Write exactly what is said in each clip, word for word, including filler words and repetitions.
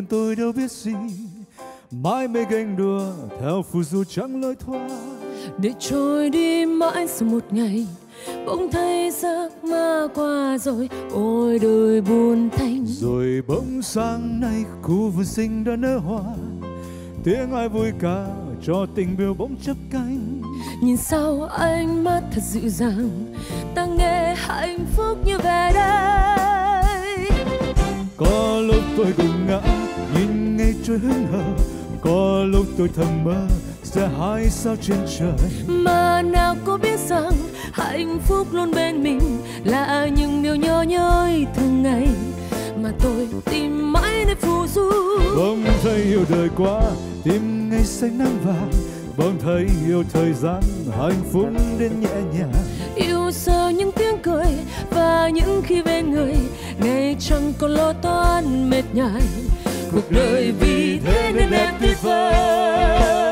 buồn tôi đâu biết gì, mãi mê ganh đùa theo phù du chẳng lối thoát. Để trôi đi mãi sau một ngày, bỗng thấy giấc mơ qua rồi, ôi đời buồn tanh. Rồi bỗng sáng nay khu vườn xinh đã nở hoa, tiếng ai vui ca cho tình yêu bỗng chớp cánh. Nhìn sau ánh mắt thật dịu dàng, ta nghe hạnh phúc như về đây. Có lúc tôi gục ngã nhìn ngày trôi hững hờ, có lúc tôi thầm mơ sẽ hai sao trên trời. Mà nào có biết rằng hạnh phúc luôn bên mình là những điều nhỏ nhoi thường ngày mà tôi tìm mãi để phù du. Bỗng thấy yêu đời quá, tìm ngày xanh nắng vàng, bỗng thấy yêu thời gian hạnh phúc đến nhẹ nhàng. Yêu sao những tiếng cười và những khi bên người, ngày chẳng còn lo toan mệt nhọc. Cuộc đời vì thế nên đẹp tuyệt vời.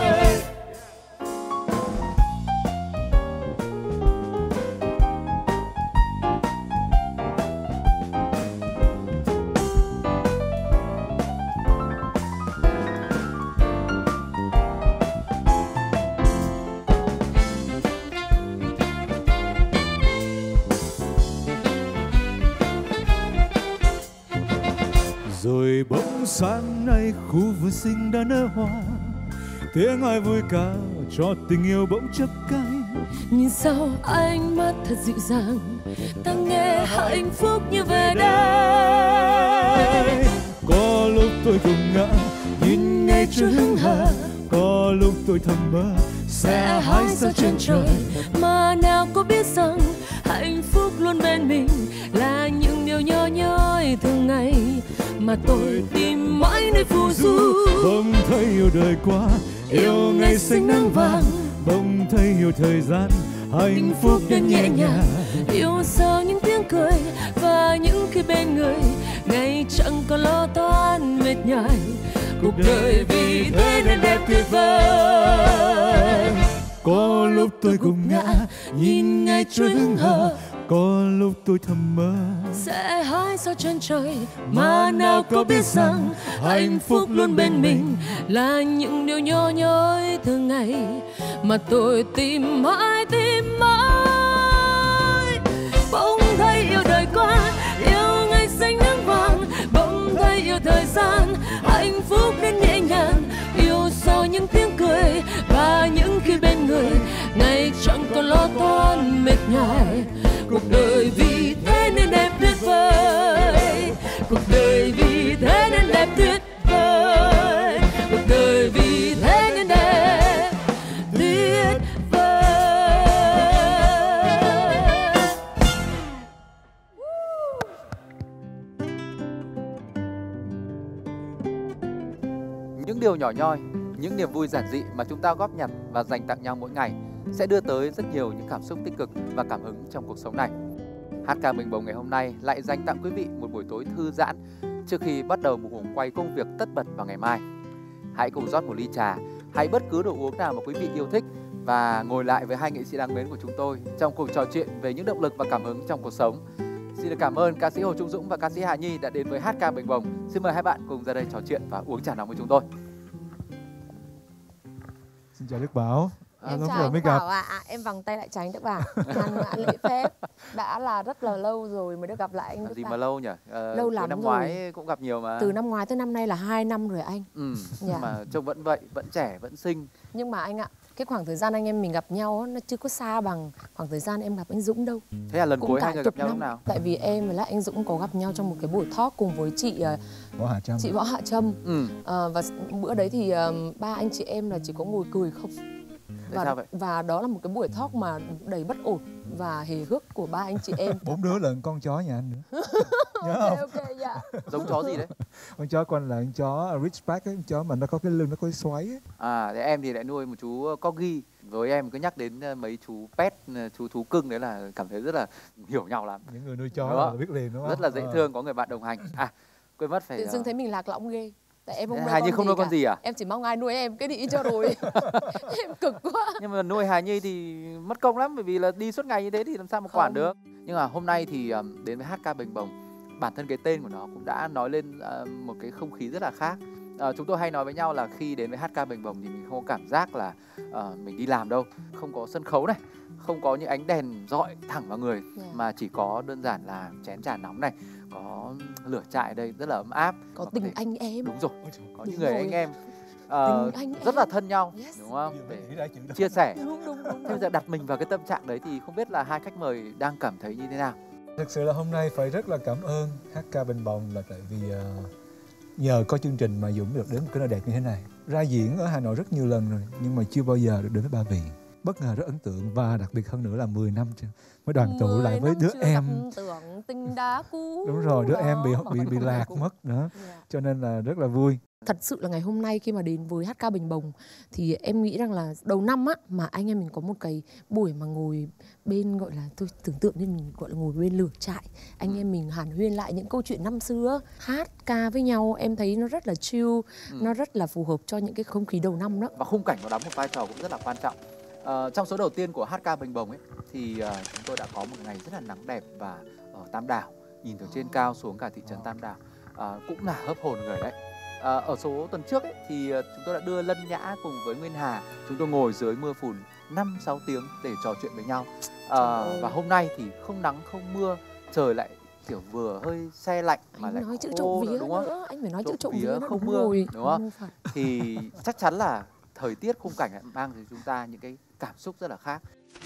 Rồi bỗng sáng nay khu vườn xinh đã nở hoa, tiếng ai vui ca cho tình yêu bỗng chớp cánh. Nhìn sau ánh mắt thật dịu dàng, ta nghe hạnh phúc như về đây. Có lúc tôi gục ngã nhìn ngày trôi hững hờ, có lúc tôi thầm mơ sẽ hái sao trên trời. Mà nào có biết rằng hạnh phúc luôn bên mình là những điều nhỏ nhoi thường ngày mà tôi tìm mãi nơi phù du. Bỗng thấy yêu đời quá, yêu ngày xanh nắng vàng, bỗng thấy yêu thời gian hạnh phúc đến nhẹ nhàng. Yêu sao những tiếng cười và những khi bên người, ngày chẳng còn lo toan mệt nhọc. Cuộc đời vì thế nên đẹp tuyệt vời. Có lúc tôi gục ngã nhìn ngày trôi hững hờ, có lúc tôi thầm mơ sẽ hái sao trên trời. Mà nào có biết rằng hạnh phúc luôn bên mình là những điều nhỏ nhoi thường ngày mà tôi tìm mãi tìm mãi. Bỗng thấy yêu đời quá, yêu ngày xanh nắng vàng, bỗng thấy yêu thời gian hạnh phúc đến nhẹ nhàng. Yêu sau những tiếng cười và những khi bên người, ngày chẳng còn lo toan mệt nhọc. Cuộc đời vì thế nên đẹp tuyệt vời. Cuộc đời vì thế nên đẹp tuyệt vời. Cuộc đời vì thế nên đẹp tuyệt vời. Những điều nhỏ nhoi, những niềm vui giản dị mà chúng ta góp nhặt và dành tặng nhau mỗi ngày sẽ đưa tới rất nhiều những cảm xúc tích cực và cảm hứng trong cuộc sống này. hát ca Bình Bồng ngày hôm nay lại dành tặng quý vị một buổi tối thư giãn trước khi bắt đầu một guồng quay công việc tất bật vào ngày mai. Hãy cùng rót một ly trà, hay bất cứ đồ uống nào mà quý vị yêu thích và ngồi lại với hai nghệ sĩ đáng mến của chúng tôi trong cuộc trò chuyện về những động lực và cảm hứng trong cuộc sống. Xin được cảm ơn ca sĩ Hồ Trung Dũng và ca sĩ Hà Nhi đã đến với hát ca Bình Bồng. Xin mời hai bạn cùng ra đây trò chuyện và uống trà nóng với chúng tôi. Xin chào Đức Bảo. À, em chào anh Bảo ạ. À, em vòng tay lại chào anh Đức Bảo. Ngàn ngạn lễ phép. Đã là rất là lâu rồi mới được gặp lại anh Đức Gì Bảo. mà lâu nhỉ? À, lâu lắm năm rồi. ngoái cũng gặp nhiều mà. Từ năm ngoái tới năm nay là hai năm rồi anh. Ừ. Dạ. Nhưng mà trông vẫn vậy, vẫn trẻ, vẫn xinh. Nhưng mà anh ạ, cái khoảng thời gian anh em mình gặp nhau nó chưa có xa bằng khoảng thời gian em gặp anh Dũng đâu. Thế là lần cũng cuối hai người gặp nhau năm. lúc nào? Tại vì em với lại anh Dũng có gặp nhau trong một cái buổi talk cùng với chị Võ Hạ Trâm. chị Võ Hạ Trâm. Ừ. À, và bữa đấy thì uh, ba anh chị em là chỉ có ngồi cười không. Và, sao vậy? và đó là một cái buổi talk mà đầy bất ổn và hề hước của ba anh chị em. Bốn đứa là con chó nhà anh nữa. Nhớ Ok, không? ok, dạ. Giống chó gì đấy? Con chó con là con chó Ridgeback ấy, con chó mà nó có cái lưng nó có cái xoáy ấy. À, thế em thì lại nuôi một chú corgi. Với em cứ nhắc đến mấy chú pet, chú thú cưng đấy là cảm thấy rất là hiểu nhau lắm. Những người nuôi chó là biết liền đúng không? Rất là dễ thương, có người bạn đồng hành. À, quên mất phải... Tự dưng thấy mình lạc lõng ghê. Tại em không nuôi Hà Nhi không nuôi con gì à? Em chỉ mong ai nuôi em cái đi cho rồi. Em cực quá. Nhưng mà nuôi Hà Nhi thì mất công lắm, bởi vì là đi suốt ngày như thế thì làm sao mà quản được. Nhưng mà hôm nay thì đến với hát ca Bình Bồng bản thân cái tên của nó cũng đã nói lên uh, một cái không khí rất là khác. Uh, chúng tôi hay nói với nhau là khi đến với hát ca Bình Bồng thì mình không có cảm giác là uh, mình đi làm đâu, không có sân khấu này, không có những ánh đèn rọi thẳng vào người, yeah. mà chỉ có đơn giản là chén trà nóng này, có lửa trại ở đây rất là ấm áp, có tình thể... anh em. Đúng rồi, có đúng những người rồi. anh em uh, anh rất em. là thân nhau, yes. đúng không? Để chia sẻ. Đúng, đúng, đúng, Thế bây giờ đặt mình vào cái tâm trạng đấy thì không biết là hai khách mời đang cảm thấy như thế nào? Thực sự là hôm nay phải rất là cảm ơn hát ca Bình Bồng, là tại vì uh, nhờ có chương trình mà Dũng được đến một cái nơi đẹp như thế này. Ra diễn ở Hà Nội rất nhiều lần rồi nhưng mà chưa bao giờ được đến với Ba Vì. Bất ngờ rất ấn tượng, và đặc biệt hơn nữa là mười năm mới đoàn tụ lại với đứa em tưởng tình đã cũ. Đúng rồi, đứa đó. em bị bị bị lạc mất nữa, yeah. cho nên là rất là vui. Thật sự là ngày hôm nay khi mà đến với hát ca Bình Bồng thì em nghĩ rằng là đầu năm á mà anh em mình có một cái buổi mà ngồi bên, gọi là tôi tưởng tượng nên mình gọi là ngồi bên lửa trại, anh em mình hàn huyên lại những câu chuyện năm xưa, hát ca với nhau, em thấy nó rất là chill, ừ. nó rất là phù hợp cho những cái không khí đầu năm đó. Và khung cảnh nó đóng một vai trò cũng rất là quan trọng. Uh, trong số đầu tiên của hát ca Bình Bồng ấy thì uh, chúng tôi đã có một ngày rất là nắng đẹp, và ở Tam Đảo nhìn từ trên cao xuống cả thị trấn Tam Đảo uh, cũng là hớp hồn người đấy. Uh, ở số tuần trước ấy, thì uh, chúng tôi đã đưa Lân Nhã cùng với Nguyên Hà, chúng tôi ngồi dưới mưa phùn năm sáu tiếng để trò chuyện với nhau. Uh, và hôm nay thì không nắng không mưa, trời lại kiểu vừa hơi se lạnh mà anh lại nói chữ khô trộm vía đúng không? nữa, anh phải nói trộm chữ trộm vía, vía không đúng mưa rồi. đúng không? không thì chắc chắn là thời tiết khung cảnh lại mang cho chúng ta những cái cảm xúc rất là khác.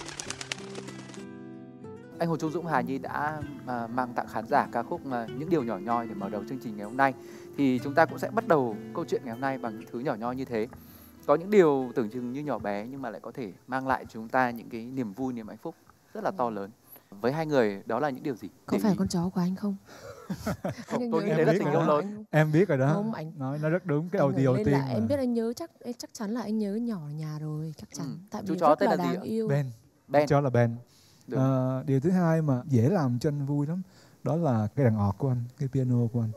Anh Hồ Trung Dũng, Hà Nhi đã uh, mang tặng khán giả ca khúc uh, Những Điều Nhỏ Nhoi để mở đầu chương trình ngày hôm nay. Thì chúng ta cũng sẽ bắt đầu câu chuyện ngày hôm nay bằng những thứ nhỏ nhoi như thế. Có những điều tưởng chừng như nhỏ bé nhưng mà lại có thể mang lại cho chúng ta những cái niềm vui, niềm hạnh phúc rất là to lớn. Với hai người đó là những điều gì? Có phải con chó của anh không? Không, tôi nghĩ đấy là tình yêu lớn. Em biết rồi đó. Không, anh nói nó rất đúng cái đầu đầu tiên mà. Em biết anh nhớ, chắc chắc chắn là anh nhớ nhỏ ở nhà rồi, chắc chắn. Ừ. Tại Chú vì chó rất tên là là gì đáng ạ? yêu. Ben. Ben. Chó là Ben. À, điều thứ hai mà dễ làm cho anh vui lắm, đó là cái đàn ọt của anh, cái piano của anh.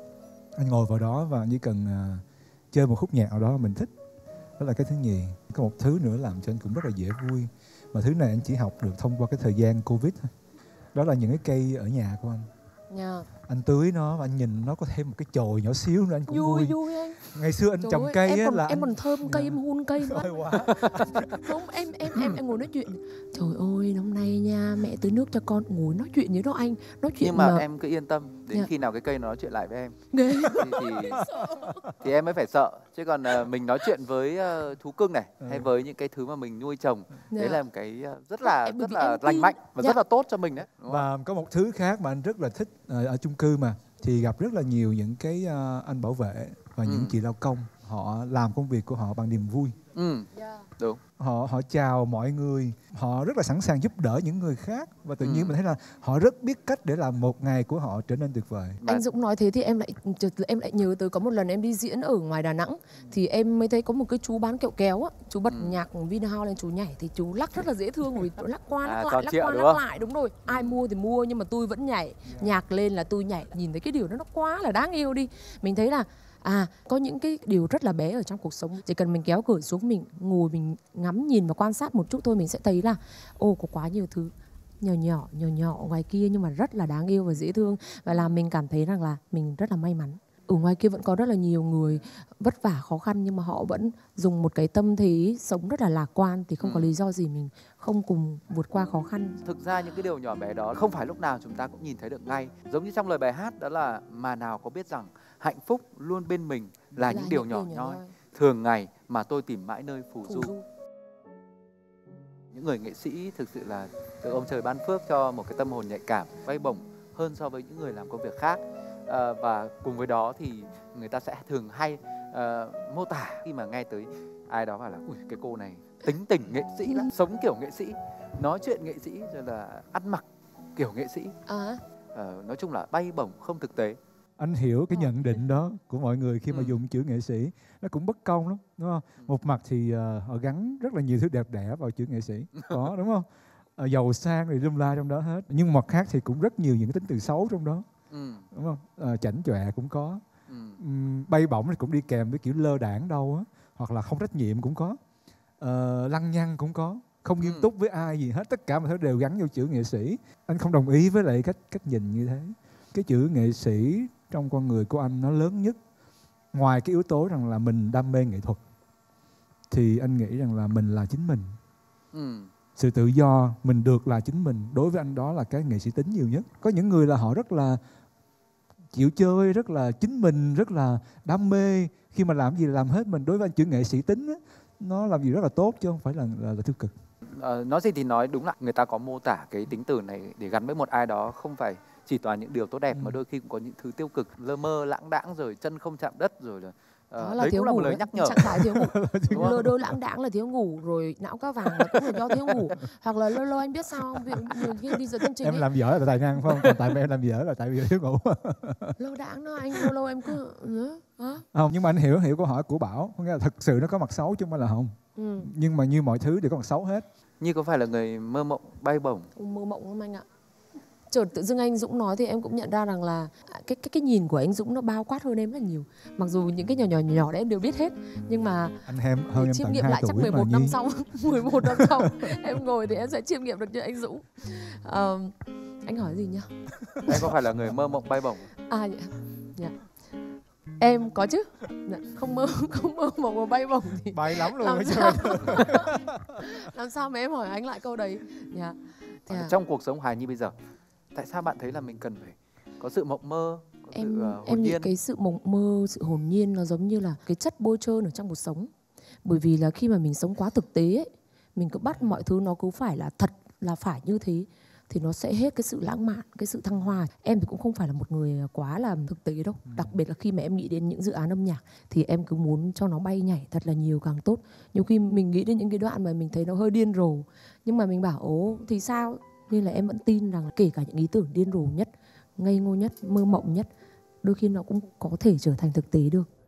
Anh ngồi vào đó và chỉ cần uh, chơi một khúc nhạc nào đó mình thích. Đó là cái thứ nhì. Có một thứ nữa làm cho anh cũng rất là dễ vui, mà thứ này anh chỉ học được thông qua cái thời gian Covid thôi. Đó là những cái cây ở nhà của anh. Yeah. Anh tưới nó và anh nhìn nó có thêm một cái chồi nhỏ xíu nữa anh cũng vui. Vui vui anh. Ngày xưa anh Trời trồng ơi, cây em á còn, là em anh... còn thơm cây, em hun cây nữa. Quá. Không, em em em em ngồi nói chuyện. Trời ơi, hôm nay nha, mẹ tưới nước cho con, ngồi nói chuyện như đó anh, nói chuyện. Nhưng mà, mà em cứ yên tâm, đến yeah. khi nào cái cây nó nói chuyện lại với em thì, thì, thì em mới phải sợ. Chứ còn uh, mình nói chuyện với uh, thú cưng này, ừ. hay với những cái thứ mà mình nuôi trồng, yeah. đấy là một cái uh, rất là em, rất là lành mạnh và yeah. rất là tốt cho mình đấy. Và có một thứ khác mà anh rất là thích uh, ở chung cư mà thì gặp rất là nhiều những cái uh, anh bảo vệ và ừ. những chị lao công, họ làm công việc của họ bằng niềm vui. Ừ. Yeah. Đúng. Họ họ chào mọi người, họ rất là sẵn sàng giúp đỡ những người khác, và tự ừ. nhiên mình thấy là họ rất biết cách để làm một ngày của họ trở nên tuyệt vời. Anh Dũng nói thế thì em lại em lại nhớ tới có một lần em đi diễn ở ngoài Đà Nẵng, thì em mới thấy có một cái chú bán kẹo kéo á, chú bật ừ. nhạc Vinhouse lên chú nhảy, thì chú lắc rất là dễ thương, vì lắc qua lắc à, lại lắc qua lắc không? lại đúng rồi. Ai mua thì mua nhưng mà tôi vẫn nhảy, nhạc lên là tôi nhảy, nhìn thấy cái điều đó nó quá là đáng yêu đi. Mình thấy là à, có những cái điều rất là bé ở trong cuộc sống, chỉ cần mình kéo cửa xuống, mình ngồi mình ngắm nhìn và quan sát một chút thôi, mình sẽ thấy là ô có quá nhiều thứ nhỏ nhỏ nhỏ nhỏ ngoài kia nhưng mà rất là đáng yêu và dễ thương, và làm mình cảm thấy rằng là mình rất là may mắn. Ở ngoài kia vẫn có rất là nhiều người vất vả khó khăn nhưng mà họ vẫn dùng một cái tâm thế sống rất là lạc quan, thì không ừ. có lý do gì mình không cùng vượt qua khó khăn. Thực ra những cái điều nhỏ bé đó không phải lúc nào chúng ta cũng nhìn thấy được ngay. Giống như trong lời bài hát đó là mà nào có biết rằng hạnh phúc luôn bên mình là, là những điều nhỏ nhoi, thường ngày mà tôi tìm mãi nơi phù du. Những người nghệ sĩ thực sự là được ông trời ban phước cho một cái tâm hồn nhạy cảm, bay bổng hơn so với những người làm công việc khác. À, và cùng với đó thì người ta sẽ thường hay uh, mô tả khi mà nghe tới ai đó bảo là ui cái cô này tính tình nghệ sĩ lắm, sống kiểu nghệ sĩ, nói chuyện nghệ sĩ, rồi là ăn mặc kiểu nghệ sĩ, à. uh, nói chung là bay bổng không thực tế. Anh hiểu cái nhận định đó của mọi người khi mà ừ. dùng chữ nghệ sĩ, nó cũng bất công lắm, đúng không? Ừ. Một mặt thì uh, họ gắn rất là nhiều thứ đẹp đẽ vào chữ nghệ sĩ, có đúng không? Uh, giàu sang thì lum la trong đó hết, nhưng mặt khác thì cũng rất nhiều những cái tính từ xấu trong đó. Ừ. Đúng không? À, chảnh chọe cũng có, ừ. uhm, bay bổng thì cũng đi kèm với kiểu lơ đãng đâu á, hoặc là không trách nhiệm cũng có, à, lăng nhăng cũng có, không nghiêm ừ. túc với ai gì hết, tất cả mọi thứ đều gắn vô chữ nghệ sĩ. Anh không đồng ý với lại cách cách nhìn như thế. cái chữ nghệ sĩ trong con người của anh nó lớn nhất, ngoài cái yếu tố rằng là mình đam mê nghệ thuật, thì anh nghĩ rằng là mình là chính mình. Ừ. Sự tự do, mình được là chính mình, đối với anh đó là cái nghệ sĩ tính nhiều nhất. Có những người là họ rất là chịu chơi, rất là chính mình, rất là đam mê, khi mà làm gì làm hết mình. Đối với anh, chữ nghệ sĩ tính á, nó làm gì rất là tốt chứ không phải là, là, là tiêu cực. À, nói gì thì nói, đúng là người ta có mô tả cái tính từ này để gắn với một ai đó không phải chỉ toàn những điều tốt đẹp, ừ. mà đôi khi cũng có những thứ tiêu cực, lơ mơ lãng đãng, rồi chân không chạm đất, rồi là đó là đấy thiếu cũng là ngủ một lời đấy. nhắc nhở. Trạng thái thiếu ngủ, lơ đơ lãng đãng là thiếu ngủ, rồi não cá vàng là cũng là do thiếu ngủ. Hoặc là lơ lơ anh biết sao không? Ví dụ khi đi dẫn chương trình em ấy, làm dở là tài năng phải không? Còn tại em làm dở là tại vì thiếu ngủ. lơ đãng đó anh, lâu lâu em cứ hả? Không, nhưng mà anh hiểu hiểu câu hỏi của Bảo, có nghĩa là thực sự nó có mặt xấu chứ không phải là không. Ừ. Nhưng mà như mọi thứ đều có mặt xấu hết. Nhi có phải là người mơ mộng bay bổng? Mơ mộng không anh ạ? Chợt tự dưng anh Dũng nói thì em cũng nhận ra rằng là cái cái cái nhìn của anh Dũng nó bao quát hơn em rất nhiều. Mặc dù những cái nhỏ nhỏ nhỏ đấy em đều biết hết, nhưng mà anh em hơn em chiêm tận nghiệm hai lại tuổi chắc mười một mà năm Nhi. sau, mười một năm sau em ngồi thì em sẽ chiêm nghiệm được như anh Dũng. À, anh hỏi gì nhá? Em có phải là người mơ mộng bay bổng? À dạ. Dạ. Em có chứ. Không mơ không mơ mộng mà bay bổng thì bay lắm luôn. Làm sao? Làm sao mà em hỏi anh lại câu đấy? Dạ. Yeah. Trong cuộc sống hài Nhi bây giờ, tại sao bạn thấy là mình cần phải có sự mộng mơ, có em, sự uh, hồn em nhiên? Em nghĩ cái sự mộng mơ, sự hồn nhiên nó giống như là cái chất bôi trơn ở trong cuộc sống. Bởi vì là khi mà mình sống quá thực tế ấy, mình cứ bắt mọi thứ nó cứ phải là thật, là phải như thế, thì nó sẽ hết cái sự lãng mạn, cái sự thăng hoa. Em thì cũng không phải là một người quá là thực tế đâu. Ừ. Đặc biệt là khi mà em nghĩ đến những dự án âm nhạc thì em cứ muốn cho nó bay nhảy thật là nhiều càng tốt. Nhiều khi mình nghĩ đến những cái đoạn mà mình thấy nó hơi điên rồ, nhưng mà mình bảo ố thì sao? Nên là em vẫn tin rằng kể cả những ý tưởng điên rồ nhất, ngây ngô nhất, mơ mộng nhất, đôi khi nó cũng có thể trở thành thực tế được.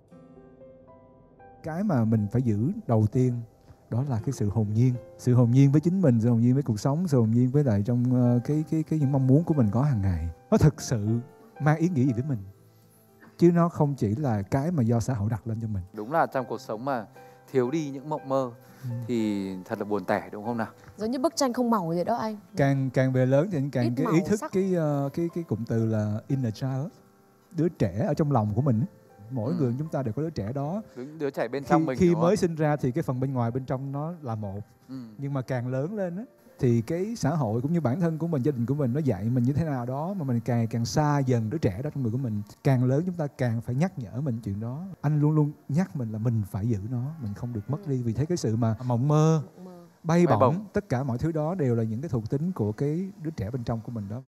Cái mà mình phải giữ đầu tiên đó là cái sự hồn nhiên, sự hồn nhiên với chính mình, sự hồn nhiên với cuộc sống, sự hồn nhiên với lại trong uh, cái cái cái những mong muốn của mình có hàng ngày. Nó thực sự mang ý nghĩa gì với mình, chứ nó không chỉ là cái mà do xã hội đặt lên cho mình. Đúng là trong cuộc sống mà thiếu đi những mộng mơ ừ. thì thật là buồn tẻ, đúng không nào? Giống như bức tranh không màu vậy đó anh. Càng càng về lớn thì càng ít cái ý thức sắc. cái uh, cái cái cụm từ là inner child, đứa trẻ ở trong lòng của mình. Mỗi ừ. người chúng ta đều có đứa trẻ đó. Đứa trẻ bên trong khi, mình. Khi mới sinh ra thì cái phần bên ngoài bên trong nó là một. Ừ. Nhưng mà càng lớn lên á thì cái xã hội cũng như bản thân của mình, gia đình của mình nó dạy mình như thế nào đó mà mình càng càng xa dần đứa trẻ đó trong người của mình. Càng lớn chúng ta càng phải nhắc nhở mình chuyện đó. Anh luôn luôn nhắc mình là mình phải giữ nó, mình không được mất đi. Vì thấy cái sự mà mộng mơ, bay bổng, bổng, tất cả mọi thứ đó đều là những cái thuộc tính của cái đứa trẻ bên trong của mình đó.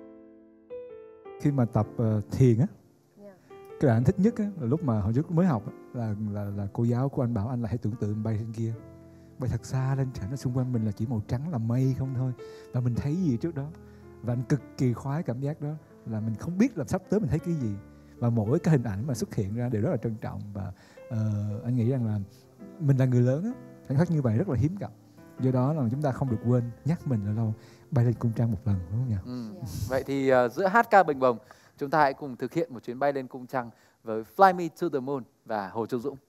Khi mà tập uh, thiền á, cái đoạn anh thích nhất á, là lúc mà hồi trước mới học á, là, là là cô giáo của anh bảo anh là hãy tưởng tượng bay lên kia, bay thật xa lên, trời nó xung quanh mình là chỉ màu trắng là mây không thôi, và mình thấy gì trước đó, và anh cực kỳ khoái cảm giác đó, là mình không biết là sắp tới mình thấy cái gì, và mỗi cái hình ảnh mà xuất hiện ra đều rất là trân trọng. Và uh, anh nghĩ rằng là mình là người lớn á, khoảnh khắc như vậy rất là hiếm gặp, do đó là chúng ta không được quên nhắc mình là lâu bay lên cung trăng một lần, đúng không nhỉ? Ừ. Yeah. Vậy thì uh, giữa hát ca Bình Bồng, chúng ta hãy cùng thực hiện một chuyến bay lên cung trăng với Fly Me to the Moon và Hồ Trung Dũng.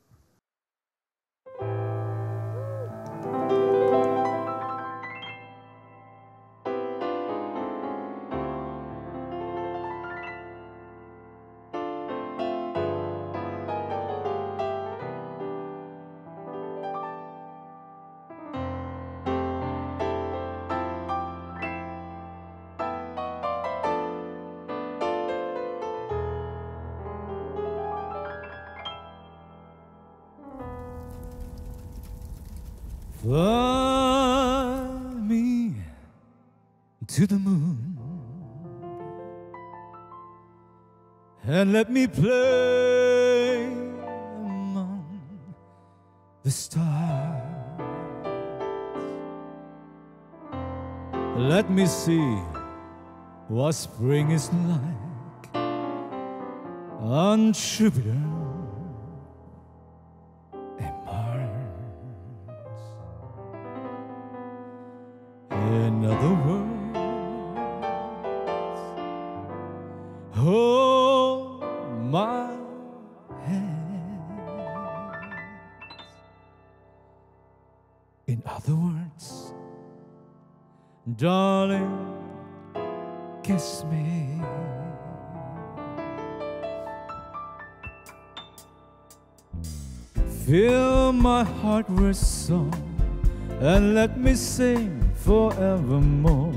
Fly me to the moon and let me play among the stars. Let me see what spring is like on Jupiter. In other words, hold my hand. In other words, darling, kiss me. Fill my heart with song and let me sing forevermore.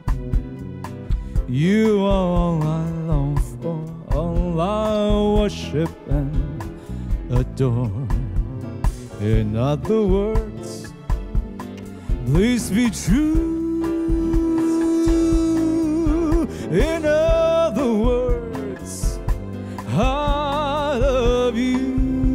You are all I long for, all I worship and adore. In other words, please be true. In other words, I love you.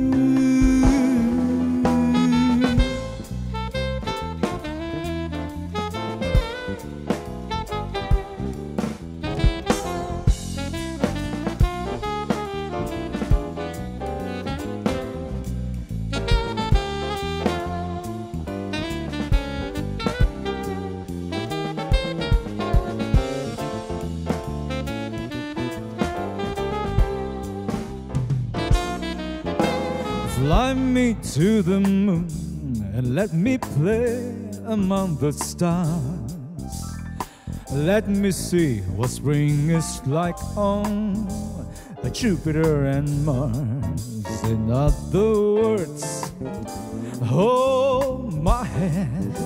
Fly me to the moon and let me play among the stars. Let me see what spring is like on Jupiter and Mars. In other words, hold my hand.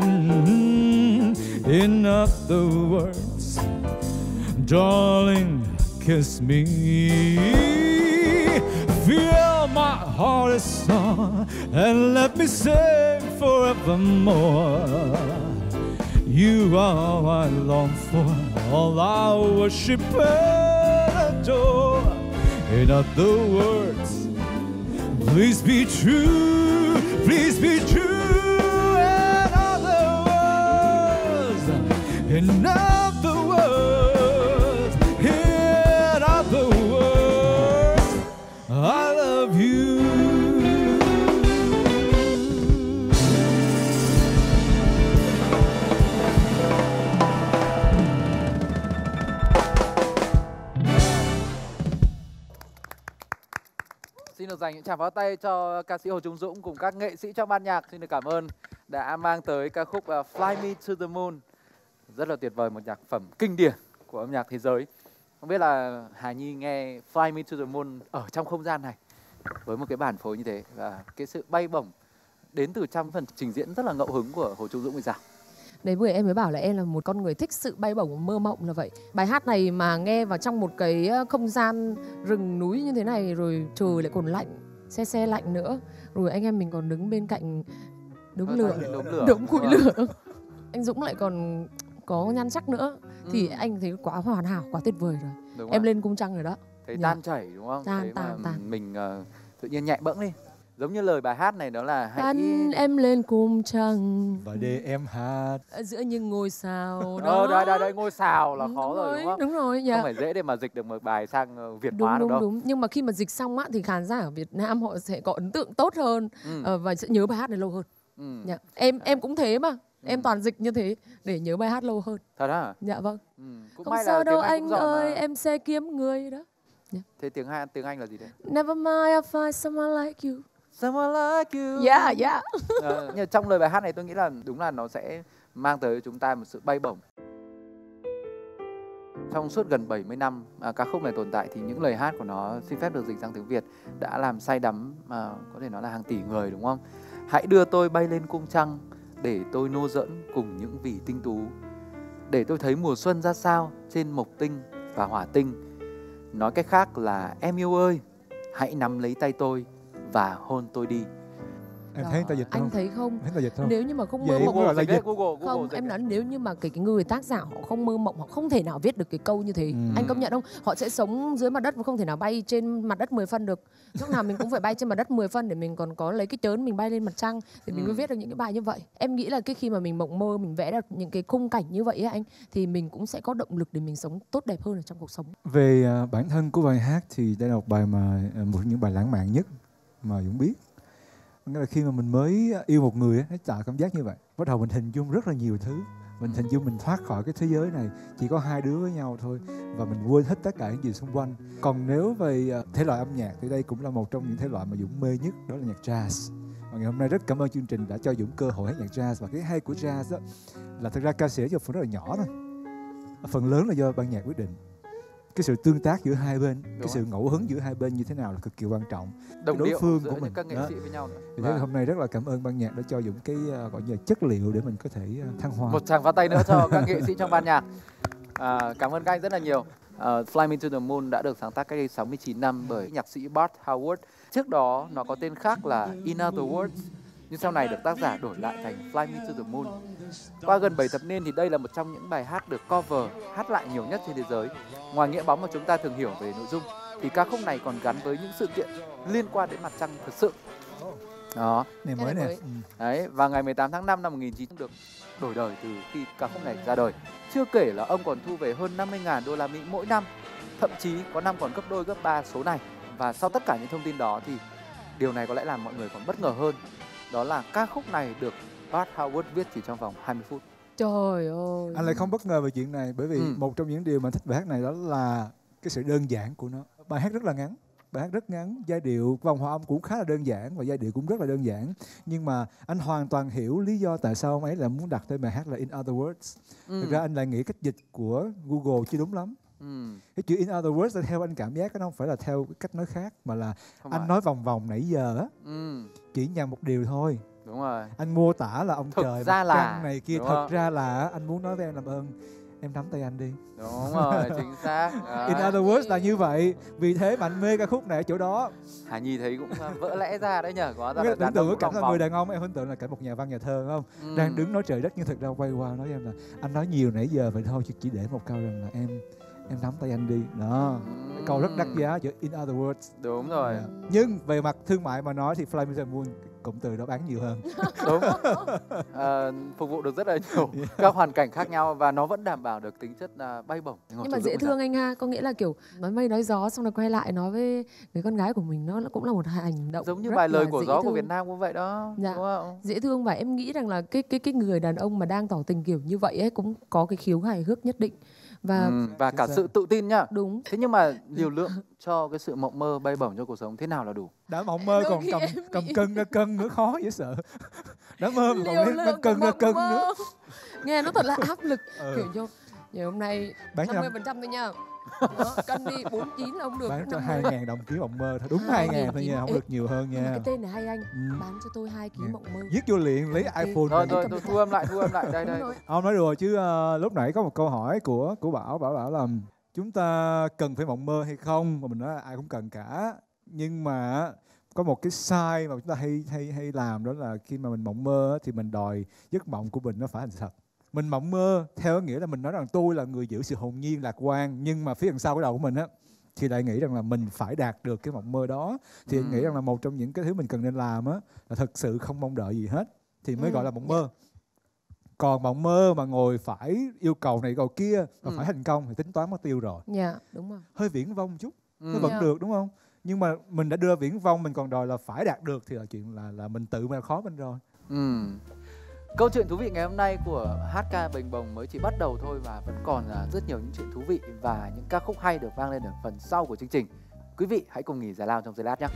In other words, darling, kiss me. Fill my heart a song and let me sing forevermore. You are all I long for, all I worship and adore. In other words, please be true, please be true. In other words, in other words, in other words, I love you. Xin được dành những tràng pháo tay cho ca sĩ Hồ Trung Dũng cùng các nghệ sĩ trong ban nhạc. Xin được cảm ơn đã mang tới ca khúc uh, Fly Me to the Moon. Rất là tuyệt vời, một nhạc phẩm kinh điển của âm nhạc thế giới. Không biết là Hà Nhi nghe Fly Me to the Moon ở trong không gian này với một cái bản phối như thế và cái sự bay bổng đến từ trong phần trình diễn rất là ngẫu hứng của Hồ Trung Dũng thì sao? Đấy, vừa em mới bảo là em là một con người thích sự bay bổng mơ mộng là vậy. Bài hát này mà nghe vào trong một cái không gian rừng núi như thế này, rồi trời lại còn lạnh, se se lạnh nữa, rồi anh em mình còn đứng bên cạnh đống lửa, đống lửa, đống củi lửa. Anh Dũng lại còn có nhan sắc nữa, ừ. Thì anh thấy quá hoàn hảo, quá tuyệt vời rồi. Đúng em rồi. Lên cung trăng rồi đó. Thấy tan chảy đúng không? Tan, thấy tan, tan. Mình uh, tự nhiên nhẹ bẫng đi. Giống như lời bài hát này đó là hãy tan em lên cung trăng và để em hát ở giữa những ngôi sao đó. Ờ, đây, đây, đây, ngôi sao là đúng khó rồi, rồi đúng không? Đúng rồi, dạ. Không phải dễ để mà dịch được một bài sang Việt đúng, hóa đúng, được đâu. Đúng, nhưng mà khi mà dịch xong á thì khán giả ở Việt Nam họ sẽ có ấn tượng tốt hơn, ừ. ờ, và sẽ nhớ bài hát này lâu hơn. Ừ. Dạ. Em em cũng thế mà. Ừ. Em toàn dịch như thế để nhớ bài hát lâu hơn. Thật hả? Dạ vâng. Ừ. Không sao đâu anh ơi, mà... em sẽ kiếm người đó. Yeah. Thế tiếng Anh, tiếng Anh là gì đấy? Never mind, I'll find someone like you. Someone like you. Yeah, yeah. ờ, nhưng trong lời bài hát này tôi nghĩ là đúng là nó sẽ mang tới chúng ta một sự bay bổng. Trong suốt gần bảy mươi năm à, ca khúc này tồn tại thì những lời hát của nó xin phép được dịch sang tiếng Việt đã làm say đắm à, có thể nói là hàng tỷ người, đúng không? Hãy đưa tôi bay lên cung trăng để tôi nô giỡn cùng những vì tinh tú, để tôi thấy mùa xuân ra sao trên mộc tinh và hỏa tinh. Nói cách khác là em yêu ơi, hãy nắm lấy tay tôi và hôn tôi đi. Em thấy ta dịch không? Anh thấy không? Thấy ta dịch không? Nếu như mà không vậy mơ mộng Google, là dịch dịch. Google, Google, không, dịch em đấy. nói nếu như mà cái, cái người tác giả họ không mơ mộng, họ không thể nào viết được cái câu như thế. Ừ. Anh công nhận không? Họ sẽ sống dưới mặt đất và không thể nào bay trên mặt đất mười phân được. Lúc nào mình cũng phải bay trên mặt đất mười phân để mình còn có lấy cái chớn mình bay lên mặt trăng thì mình ừ. mới viết được những cái bài như vậy. Em nghĩ là cái khi mà mình mộng mơ, mình vẽ được những cái khung cảnh như vậy ấy, anh, thì mình cũng sẽ có động lực để mình sống tốt đẹp hơn ở trong cuộc sống. Về uh, bản thân của bài hát thì đây là một bài mà uh, một những bài lãng mạn nhất mà Dũng biết. Nghĩa là khi mà mình mới yêu một người nó tạo cảm giác như vậy, bắt đầu mình hình dung rất là nhiều thứ, mình hình dung mình thoát khỏi cái thế giới này chỉ có hai đứa với nhau thôi và mình quên hết tất cả những gì xung quanh. Còn nếu về thể loại âm nhạc thì đây cũng là một trong những thể loại mà Dũng mê nhất, đó là nhạc jazz. Và ngày hôm nay rất cảm ơn chương trình đã cho Dũng cơ hội hát nhạc jazz. Và cái hay của jazz đó là thực ra ca sĩ cho phần rất là nhỏ thôi, phần lớn là do ban nhạc quyết định. cái sự tương tác giữa hai bên, Đúng cái rồi. sự ngẫu hứng giữa hai bên như thế nào là cực kỳ quan trọng. Đồng đối điệu phương giữa của mình các nghệ đó. sĩ với nhau nữa. Thì thế Và hôm nay rất là cảm ơn ban nhạc đã cho Dũng cái uh, gọi như là chất liệu để mình có thể uh, thăng hoa. một tràng pháo tay nữa cho các nghệ sĩ trong ban nhạc. À, cảm ơn các anh rất là nhiều. Uh, Fly Me to the Moon đã được sáng tác cách đây sáu mươi chín năm bởi nhạc sĩ Bart Howard. Trước đó nó có tên khác là In Other Words, nhưng sau này được tác giả đổi lại thành Fly Me to the Moon. Qua gần bảy thập niên thì đây là một trong những bài hát được cover hát lại nhiều nhất trên thế giới. Ngoài nghĩa bóng mà chúng ta thường hiểu về nội dung thì ca khúc này còn gắn với những sự kiện liên quan đến mặt trăng thực sự. Đó. Này mới nè. Ừ. Đấy, và ngày mười tám tháng năm năm một nghìn chín trăm được đổi đời từ khi ca khúc này ra đời. Chưa kể là ông còn thu về hơn năm mươi nghìn đô la Mỹ mỗi năm, thậm chí có năm còn gấp đôi gấp ba số này. Và sau tất cả những thông tin đó thì điều này có lẽ làm mọi người còn bất ngờ hơn. Đó là ca khúc này được Bart Howard viết chỉ trong vòng hai mươi phút. Trời ơi. Anh lại không bất ngờ về chuyện này bởi vì Ừ. một trong những điều mà thích bài hát này đó là cái sự đơn giản của nó. Bài hát rất là ngắn, bài hát rất ngắn, giai điệu, vòng hòa âm cũng khá là đơn giản và giai điệu cũng rất là đơn giản. Nhưng mà anh hoàn toàn hiểu lý do tại sao ông ấy là muốn đặt tên bài hát là In Other Words. Ừ. Thực ra anh lại nghĩ cách dịch của Google chưa đúng lắm. Ừ. Cái chữ In Other Words theo anh cảm giác nó không phải là theo cái cách nói khác mà là Không anh phải. nói vòng vòng nãy giờ á, Ừ. chỉ nhằm một điều thôi. Đúng rồi. Anh mô tả là ông Thực trời ra mặt là- trăng này kia, đúng thật không? ra là anh muốn nói với em làm ơn em nắm tay anh đi. Đúng rồi, chính xác. In Đấy. Other Words là như vậy. Vì thế mà anh mê ca khúc này ở chỗ đó. Hà Nhi thấy cũng à, vỡ lẽ ra đấy nhở. Hóa ra là Tưởng đàn tượng ông cảnh vòng là người vòng. đàn ông, em tưởng tượng là cảnh một nhà văn nhà thơ không? Ừ. Đang đứng nói trời đất nhưng thực ra quay qua nói em là anh nói nhiều nãy giờ vậy thôi, chứ chỉ để một câu rằng là em em nắm tay anh đi. Đó. Cái câu rất đắt giá chữ In Other Words. Đúng rồi. Dạ. Nhưng về mặt thương mại mà nói thì Fly Me to the Moon cụm từ đó bán nhiều hơn. Đúng. Ờ, phục vụ được rất là nhiều các hoàn cảnh khác nhau và nó vẫn đảm bảo được tính chất à, bay bổng. Nhưng mà dễ thương anh ha, có nghĩa là kiểu nói mây nói gió xong rồi quay lại nói với người con gái của mình, nó cũng là một hành động Giống như rất bài lời là của dễ gió của thương. Việt Nam cũng vậy đó. Dạ. Đúng không? Dễ thương, và em nghĩ rằng là cái cái cái người đàn ông mà đang tỏ tình kiểu như vậy ấy cũng có cái khiếu hài hước nhất định. Và Ừ, và cả sự tự tin nhá. đúng. Thế nhưng mà liều lượng cho cái sự mộng mơ bay bổng cho cuộc sống thế nào là đủ? Đã mộng mơ Đôi còn khi cầm em cầm bị- cân ra cân nữa, khó dễ sợ. Đã mơ mà Liều còn lên lượng cân của ra mộng cân mơ. nữa. Nghe nó thật là áp lực. Ừ. Kiểu như ngày hôm nay Bán năm cho mươi phần trăm thôi nha. Đó, cân đi bốn mươi chín là không được. bán cho năm mươi. hai ngàn đồng ký mộng mơ thôi, đúng hai ngàn thôi nha, không Ê, được nhiều hơn Nhưng mà nha. cái tên này hay anh. Ừ. Bán cho tôi hai ký Dạ. mộng mơ. Viết vô liền lấy Ok. iPhone. Thôi về. thôi, tôi thu âm lại, thu âm lại đây đây. Đúng rồi. Ông nói đùa chứ uh, lúc nãy có một câu hỏi của của Bảo, Bảo bảo là chúng ta cần phải mộng mơ hay không, mà mình nói là ai cũng cần cả. Nhưng mà có một cái sai mà chúng ta hay hay hay làm, đó là khi mà mình mộng mơ thì mình đòi giấc mộng của mình nó phải thành thật. Mình mộng mơ theo nghĩa là mình nói rằng tôi là người giữ sự hồn nhiên lạc quan, nhưng mà phía đằng sau cái đầu của mình á thì lại nghĩ rằng là mình phải đạt được cái mộng mơ đó. Thì Ừ. anh nghĩ rằng là một trong những cái thứ mình cần nên làm á là thực sự không mong đợi gì hết thì mới Ừ. gọi là mộng mơ. Còn mộng mơ mà ngồi phải yêu cầu này yêu cầu kia và Ừ. phải thành công thì tính toán mất tiêu rồi. Dạ, đúng rồi. Hơi viển vông một chút, Ừ. nó vẫn Dạ. được đúng không? Nhưng mà mình đã đưa viển vông, mình còn đòi là phải đạt được thì là chuyện là là mình tự mà khó mình rồi. Ừ. Câu chuyện thú vị ngày hôm nay của hát ca Bềnh Bồng mới chỉ bắt đầu thôi và vẫn còn là rất nhiều những chuyện thú vị và những ca khúc hay được vang lên ở phần sau của chương trình. Quý vị hãy cùng nghỉ giải lao trong giây lát nhé.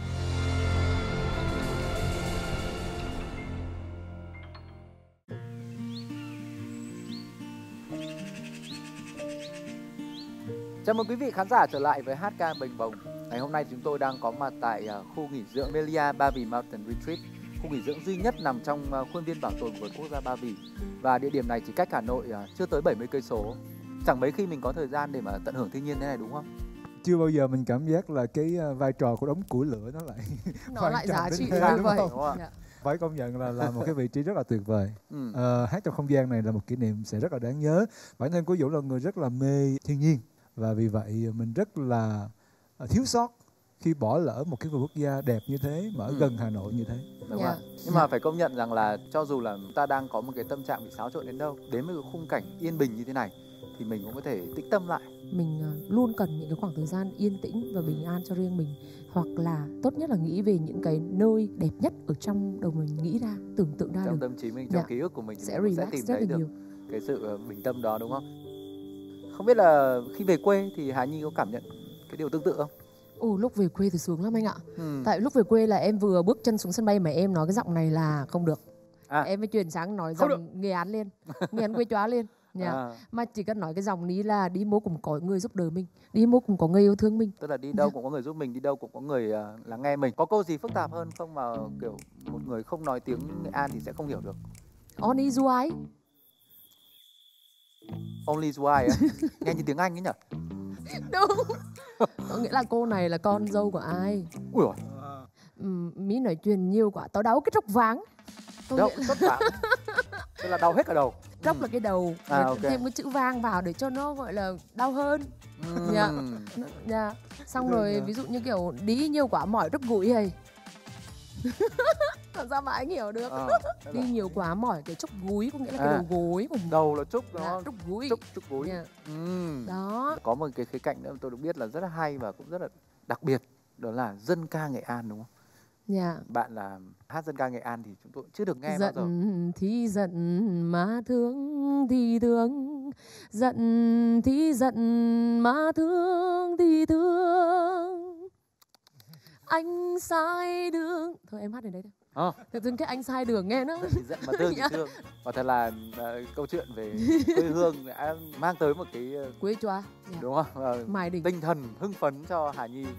Chào mừng quý vị khán giả trở lại với hát ca Bềnh Bồng. Ngày hôm nay chúng tôi đang có mặt tại uh, khu nghỉ dưỡng Melia Ba Vì Mountain Retreat, khu nghỉ dưỡng duy nhất nằm trong uh, khuôn viên bảo tồn vườn quốc gia Ba Vì. Và địa điểm này chỉ cách Hà Nội uh, chưa tới bảy mươi cây số. Chẳng mấy khi mình có thời gian để mà tận hưởng thiên nhiên thế này đúng không? Chưa bao giờ mình cảm giác là cái uh, vai trò của đống củi lửa nó lại Nó quan lại trọng giá đến trị thế, như đúng vậy. không? Đúng không? Dạ. Phải công nhận là là một cái vị trí rất là tuyệt vời. Ừ. Ờ, hát trong không gian này là một kỷ niệm sẽ rất là đáng nhớ. Bản thân của Dũng là người rất là mê thiên nhiên và vì vậy mình rất là uh, thiếu sót khi bỏ lỡ một cái vườn quốc gia đẹp như thế mà ở Ừ. gần Hà Nội như thế. Đúng Dạ. rồi. Nhưng mà phải công nhận rằng là cho dù là ta đang có một cái tâm trạng bị xáo trộn đến đâu, đến với cái khung cảnh yên bình như thế này thì mình cũng có thể tĩnh tâm lại. Mình ờ, luôn cần những cái khoảng thời gian yên tĩnh và bình an cho riêng mình, hoặc là tốt nhất là nghĩ về những cái nơi đẹp nhất ở trong đầu mình nghĩ ra, tưởng tượng ra Trong được, tâm trí mình, trong Dạ. ký ức của mình thì sẽ mình cũng sẽ relax tìm rất thấy là được nhiều. cái sự ờ, bình tâm đó đúng không? Không biết là khi về quê thì Hà Nhi có cảm nhận cái điều tương tự không? Ồ, lúc về quê thì sướng lắm anh ạ. Ừ. Tại lúc về quê là em vừa bước chân xuống sân bay mà em nói cái giọng này là không được. À. Em mới chuyển sang nói Không giọng Nghệ An lên, Nghệ An quê chóa lên. Dạ. À. Mà chỉ cần nói cái dòng ní là đi mua cũng có người giúp đỡ mình, đi mua cũng có người yêu thương mình. Tức là đi đâu cũng có người giúp mình, đi đâu cũng có người uh, lắng nghe mình. Có câu gì phức tạp hơn không mà kiểu một người không nói tiếng Nghệ An thì sẽ không hiểu được? Only you I. Only you I á? Nghe như tiếng Anh ấy nhỉ? Đúng. Có nghĩa là cô này là con dâu của ai? Ui dồi. Ừ, Mỹ nói chuyện nhiều quá, tao đau cái tróc váng. Đâu, tróc váng. Tức là đau hết cả đầu. Tróc ừ. là cái đầu, À, okay. thêm cái chữ vang vào để cho nó gọi là đau hơn. ừ. Dạ. Dạ. Xong rồi Được, ví dụ như kiểu đi nhiều quá mỏi rất gũi hay. Làm sao mà anh hiểu được? À, đi nhiều quá mỏi cái chốc gúi, có nghĩa là cái À. đầu gối của mình. đầu là trúc Dạ, đó. trúc gúi. Trúc, trúc gúi. Dạ. ừ. Đó. Có một cái khía cạnh nữa tôi được biết là rất là hay và cũng rất là đặc biệt, đó là dân ca Nghệ An, đúng không? Dạ. Bạn là hát dân ca Nghệ An thì chúng tôi chưa được nghe Giận bao giờ. thì giận mà thương thì thương, giận thì giận mà thương thì thương, anh sai đường. Thôi em hát đến đấy thôi. À. Tự dưng cái anh sai đường nghe nó. Giận thì giận mà thương thì thương. Và thật là uh, câu chuyện về quê hương đã mang tới một cái uh, Quê chua. Dạ. đúng không? Uh, Mài đỉnh. tinh thần hưng phấn cho Hà Nhi.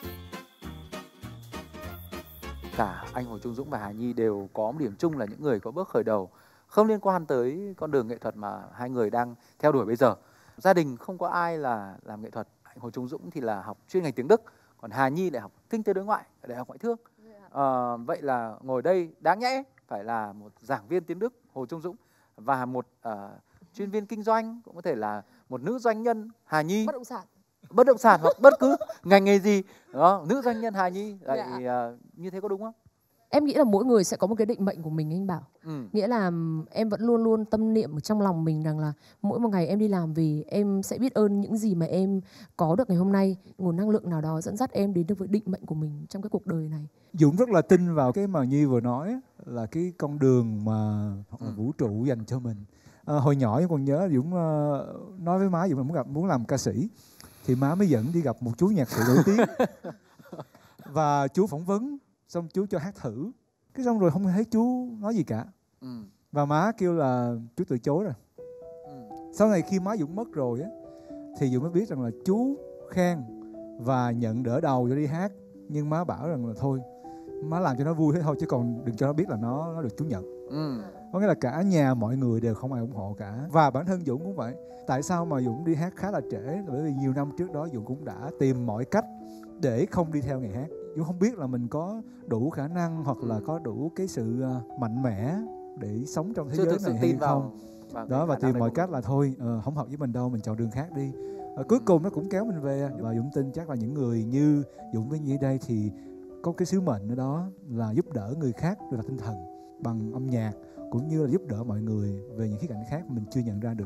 Cả anh Hồ Trung Dũng và Hà Nhi đều có một điểm chung là những người có bước khởi đầu không liên quan tới con đường nghệ thuật mà hai người đang theo đuổi bây giờ. Gia đình không có ai là làm nghệ thuật. Anh Hồ Trung Dũng thì là học chuyên ngành tiếng Đức, còn Hà Nhi lại học kinh tế đối ngoại ở Đại học Ngoại thương. À, vậy là ngồi đây đáng nhẽ phải là một giảng viên tiếng Đức Hồ Trung Dũng và một uh, chuyên viên kinh doanh, cũng có thể là một nữ doanh nhân Hà Nhi. Bất động sản. Bất động sản hoặc bất cứ ngành nghề gì đó, nữ doanh nhân Hà Nhi lại Dạ. uh, như thế có đúng không? Em nghĩ là mỗi người sẽ có một cái định mệnh của mình anh Bảo. Ừ. Nghĩa là em vẫn luôn luôn tâm niệm ở trong lòng mình rằng là mỗi một ngày em đi làm về em sẽ biết ơn những gì mà em có được ngày hôm nay, nguồn năng lượng nào đó dẫn dắt em đến được với định mệnh của mình trong cái cuộc đời này. Dũng rất là tin vào cái mà Nhi vừa nói là cái con đường mà hoặc là Ừ. vũ trụ dành cho mình. À, hồi nhỏ còn nhớ Dũng uh, nói với má Dũng là muốn gặp muốn làm ca sĩ, thì má mới dẫn đi gặp một chú nhạc sĩ nổi tiếng và chú phỏng vấn, xong chú cho hát thử, cái xong rồi không thấy chú nói gì cả. Ừ. Và má kêu là chú từ chối rồi. Ừ. Sau này khi má Dũng mất rồi á, thì Dũng mới biết rằng là chú khen và nhận đỡ đầu cho đi hát, nhưng má bảo rằng là thôi, má làm cho nó vui thế thôi chứ còn đừng cho nó biết là nó nó được chú nhận. Ừ. Có nghĩa là cả nhà mọi người đều không ai ủng hộ cả. Và bản thân Dũng cũng vậy. Tại sao mà Dũng đi hát khá là trễ? Bởi vì nhiều năm trước đó Dũng cũng đã tìm mọi cách để không đi theo nghề hát. Dũng không biết là mình có đủ khả năng hoặc là có đủ cái sự mạnh mẽ để sống trong thế Chưa giới thực sự này tin hay vào, không. vào Đó, và khả năng tìm đấy mọi của cách mình. là thôi uh, không hợp với mình đâu, mình chọn đường khác đi. uh, Cuối cùng nó cũng kéo mình về. Và Dũng tin chắc là những người như Dũng với Nhi đây thì có cái sứ mệnh ở đó là giúp đỡ người khác về mặt tinh thần bằng âm nhạc, cũng như là giúp đỡ mọi người về những khía cạnh khác mà mình chưa nhận ra được.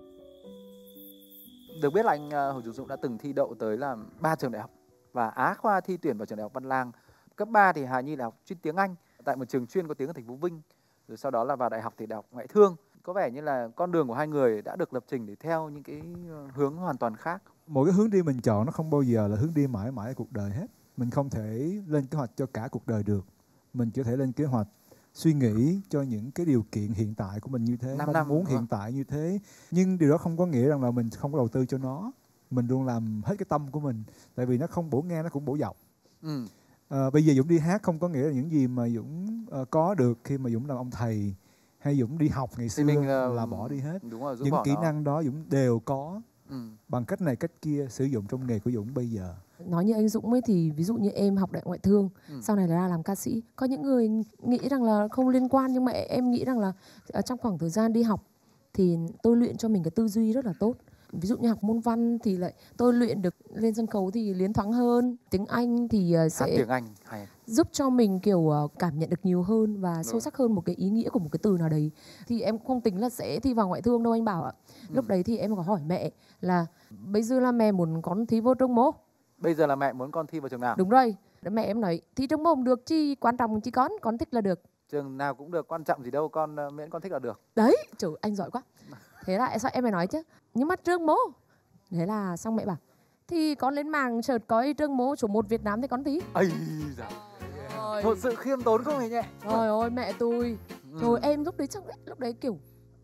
Được biết là anh uh, Hồ Trung Dũng đã từng thi đậu tới là ba trường đại học và Á khoa thi tuyển vào trường đại học Văn Lang. Cấp ba thì Hà Nhi là học chuyên tiếng Anh tại một trường chuyên có tiếng ở thành phố Vinh. Rồi sau đó là vào đại học thì đại học Ngoại thương. Có vẻ như là con đường của hai người đã được lập trình để theo những cái hướng hoàn toàn khác. Mỗi cái hướng đi mình chọn nó không bao giờ là hướng đi mãi mãi cuộc đời hết. Mình không thể lên kế hoạch cho cả cuộc đời được. Mình chỉ có thể lên kế hoạch suy nghĩ cho những cái điều kiện hiện tại của mình như thế, mong muốn hiện tại như thế. Nhưng điều đó không có nghĩa rằng là mình không có đầu tư cho nó. Mình luôn làm hết cái tâm của mình. Tại vì nó không bổ ngang, nó cũng bổ dọc. Ừ. À, bây giờ Dũng đi hát không có nghĩa là những gì mà Dũng uh, có được khi mà Dũng làm ông thầy hay Dũng đi học ngày xưa mình, uh, là bỏ đi hết. Đúng rồi, những kỹ nó. năng đó Dũng đều có. Ừ. Bằng cách này cách kia sử dụng trong nghề của Dũng bây giờ. Nói như anh Dũng ấy thì ví dụ như em học đại ngoại thương, ừ. sau này là ra làm ca sĩ. Có những người nghĩ rằng là không liên quan, nhưng mà em nghĩ rằng là trong khoảng thời gian đi học thì tôi luyện cho mình cái tư duy rất là tốt. Ví dụ như học môn văn thì lại tôi luyện được lên sân khấu thì liến thoáng hơn. Tiếng Anh thì sẽ hát tiếng Anh hay. giúp cho mình kiểu cảm nhận được nhiều hơn và sâu sắc hơn một cái ý nghĩa của một cái từ nào đấy. Thì em không tính là sẽ thi vào ngoại thương đâu anh Bảo ạ. Ừ. Lúc đấy thì em có hỏi mẹ là bây giờ là mẹ muốn con thi vô trường mô. Bây giờ là mẹ muốn con thi vào trường nào? Đúng rồi. Mẹ em nói thi trường mô không được chi, quan trọng chỉ con, con thích là được. Trường nào cũng được, quan trọng gì đâu, con miễn con thích là được. Đấy, trời anh giỏi quá. Thế lại sao em phải nói chứ, nhưng mà trường mô. Thế là xong mẹ bảo thì con lên mạng search coi trường mô số một Việt Nam thì con thi. Ây da. Một sự khiêm tốn không hề nhẹ. Trời ơi mẹ tôi. Ừ. Rồi em lúc đấy chắc lúc đấy kiểu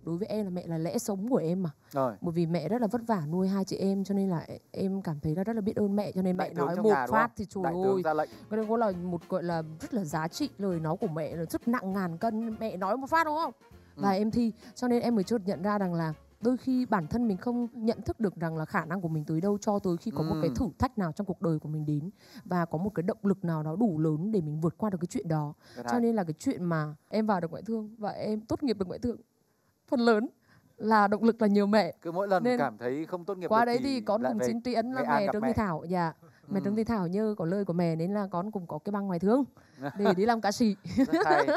đối với em là mẹ là lẽ sống của em mà. Rồi. Bởi vì mẹ rất là vất vả nuôi hai chị em, cho nên là em cảm thấy là rất là biết ơn mẹ, cho nên Đại mẹ tướng nói trong một nhà, đúng phát không? thì trời Đại tướng ơi. ra lệnh. Cái đó có là một gọi là rất là giá trị, lời nói của mẹ là rất nặng ngàn cân, mẹ nói một phát đúng không? Và Ừ. em thi, cho nên em mới chợt nhận ra rằng là đôi khi bản thân mình không nhận thức được rằng là khả năng của mình tới đâu, cho tới khi có một cái Ừ. thử thách nào trong cuộc đời của mình đến và có một cái động lực nào đó đủ lớn để mình vượt qua được cái chuyện đó. Rất Cho hay. nên là cái chuyện mà em vào được ngoại thương và em tốt nghiệp được ngoại thương, phần lớn là động lực là nhờ mẹ. Cứ mỗi lần Nên cảm thấy không tốt nghiệp qua được đấy thì con lại cùng về xin tri ân là Nghệ An mẹ gặp Trương mẹ. Thị Thảo. Dạ, mẹ Ừ. Trương Thị Thảo nhờ có lời của mẹ nên là con cũng có cái bằng ngoại thương để đi làm ca sĩ. Rất hay.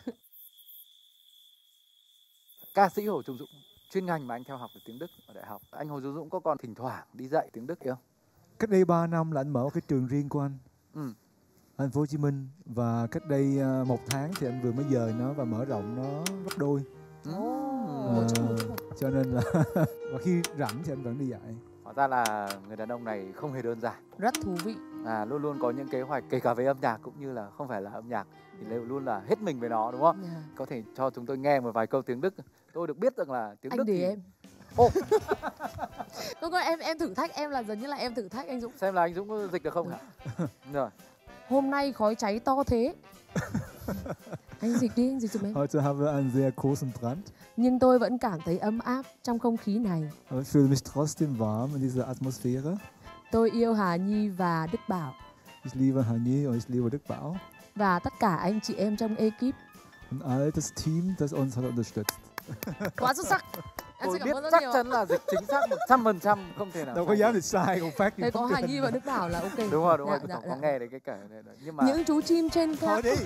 Ca sĩ Hồ Trung Dũng, chuyên ngành mà anh theo học là tiếng Đức ở đại học. Anh Hồ Trung Dũng có còn thỉnh thoảng đi dạy tiếng Đức không? Cách đây ba năm là anh mở cái trường riêng của anh Ừ. ở thành phố Hồ Chí Minh, và cách đây à, một tháng thì anh vừa mới dời nó và mở rộng nó gấp đôi. Ừ. Ờ, cho nên là và khi rảnh thì anh vẫn đi dạy. Hóa ra là người đàn ông này không hề đơn giản. Rất thú vị. À, luôn luôn có những kế hoạch, kể cả về âm nhạc cũng như là không phải là âm nhạc thì đều luôn là hết mình với nó, đúng không? Yeah. Có thể cho chúng tôi nghe một vài câu tiếng Đức. Tôi được biết rằng là tiếng Anh Đức để thì em. Ô, Tôi coi em em thử thách em là dường như là em thử thách anh Dũng. xem là anh Dũng có dịch được không hả? Rồi. Hôm nay khói cháy to thế. Anh dịch đi, anh dịch giùm em. Heute haben wir einen sehr großen Brand. Nhưng tôi vẫn cảm thấy ấm áp trong không khí này. Aber ich fühle mich trotzdem warm in dieser Atmosphäre. Tôi yêu Hà Nhi và Đức Bảo Ich liebe Hani und ich liebe Đức Bảo. và tất cả anh chị em trong ekip. Und all das Team, das uns hat unterstützt. Quá xuất sắc. Em Tôi xin cảm biết ơn rất chắc nhiều. chắn là dịch chính xác một trăm phần trăm, không thể nào. Đâu có sai dám được. dịch sai một phát. Đây có Hà Nhi và Đức Bảo là ok. Đúng rồi, đúng rồi, Dạ, tôi dạ, có dạ. nghe đấy cái cả này đấy. Nhưng mà Những chú chim trên cao. Thôi đi.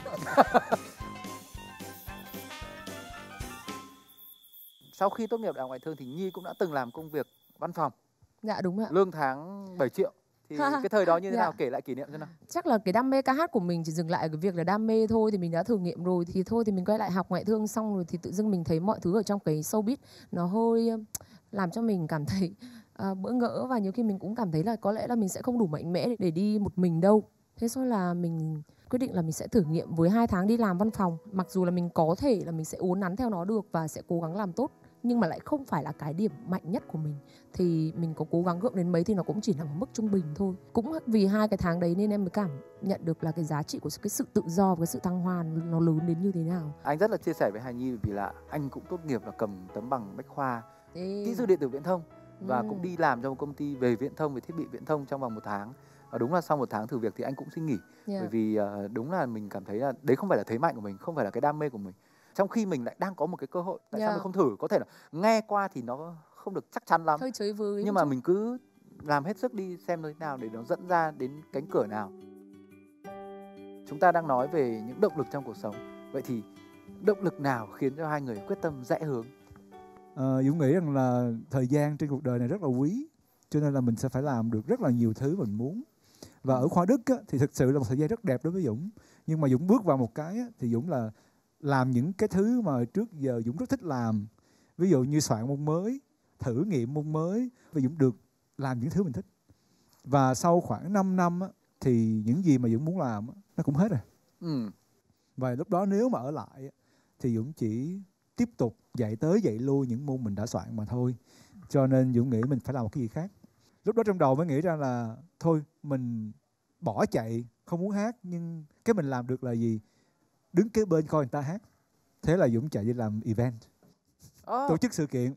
sau khi tốt nghiệp đại học ngoại thương thì Nhi cũng đã từng làm công việc văn phòng, Dạ đúng ạ. lương tháng bảy triệu. Thì cái thời đó như thế Dạ. nào, kể lại kỷ niệm cho nào. Chắc là cái đam mê ca hát của mình chỉ dừng lại ở cái việc là đam mê thôi, thì mình đã thử nghiệm rồi thì thôi thì mình quay lại học ngoại thương, xong rồi thì tự dưng mình thấy mọi thứ ở trong cái showbiz nó hơi um, làm cho mình cảm thấy uh, bỡ ngỡ, và nhiều khi mình cũng cảm thấy là có lẽ là mình sẽ không đủ mạnh mẽ để đi một mình đâu. Thế sau là mình quyết định là mình sẽ thử nghiệm với hai tháng đi làm văn phòng, mặc dù là mình có thể là mình sẽ uốn nắn theo nó được và sẽ cố gắng làm tốt, nhưng mà lại không phải là cái điểm mạnh nhất của mình. Thì mình có cố gắng gượng đến mấy thì nó cũng chỉ là một mức trung bình thôi. Cũng vì hai cái tháng đấy nên em mới cảm nhận được là cái giá trị của cái sự tự do và cái sự thăng hoa nó lớn đến như thế nào. Anh rất là chia sẻ với Hà Nhi vì là anh cũng tốt nghiệp là cầm tấm bằng bách khoa Thế... kỹ sư điện tử viễn thông và Ừ. cũng đi làm cho một công ty về viễn thông, về thiết bị viễn thông trong vòng một tháng. Và đúng là sau một tháng thử việc thì anh cũng xin nghỉ. Yeah. Bởi vì uh, đúng là mình cảm thấy là đấy không phải là thế mạnh của mình, không phải là cái đam mê của mình. Trong khi mình lại đang có một cái cơ hội, tại Yeah. sao mình không thử? Có thể là nghe qua thì nó không được chắc chắn lắm, Hơi chơi với. nhưng mà mình cứ làm hết sức đi xem thế nào để nó dẫn ra đến cánh cửa nào. Chúng ta đang nói về những động lực trong cuộc sống. Vậy thì động lực nào khiến cho hai người quyết tâm rẽ hướng? Ờ, Dũng nghĩ rằng là thời gian trên cuộc đời này rất là quý, cho nên là mình sẽ phải làm được rất là nhiều thứ mình muốn. Và ở khoa Đức á, thì thực sự là một thời gian rất đẹp đối với Dũng. Nhưng mà Dũng bước vào một cái á, thì Dũng là làm những cái thứ mà trước giờ Dũng rất thích làm. Ví dụ như soạn môn mới, thử nghiệm môn mới, và Dũng được làm những thứ mình thích. Và sau khoảng năm năm á, thì những gì mà Dũng muốn làm á, nó cũng hết rồi. Ừ. Và lúc đó nếu mà ở lại á, thì Dũng chỉ tiếp tục dạy tới dạy lui những môn mình đã soạn mà thôi. Cho nên Dũng nghĩ mình phải làm một cái gì khác. Lúc đó trong đầu mới nghĩ ra là thôi mình bỏ chạy, không muốn hát, nhưng cái mình làm được là gì? Đứng kế bên coi người ta hát. Thế là Dũng chạy đi làm event, Oh, tổ chức sự kiện.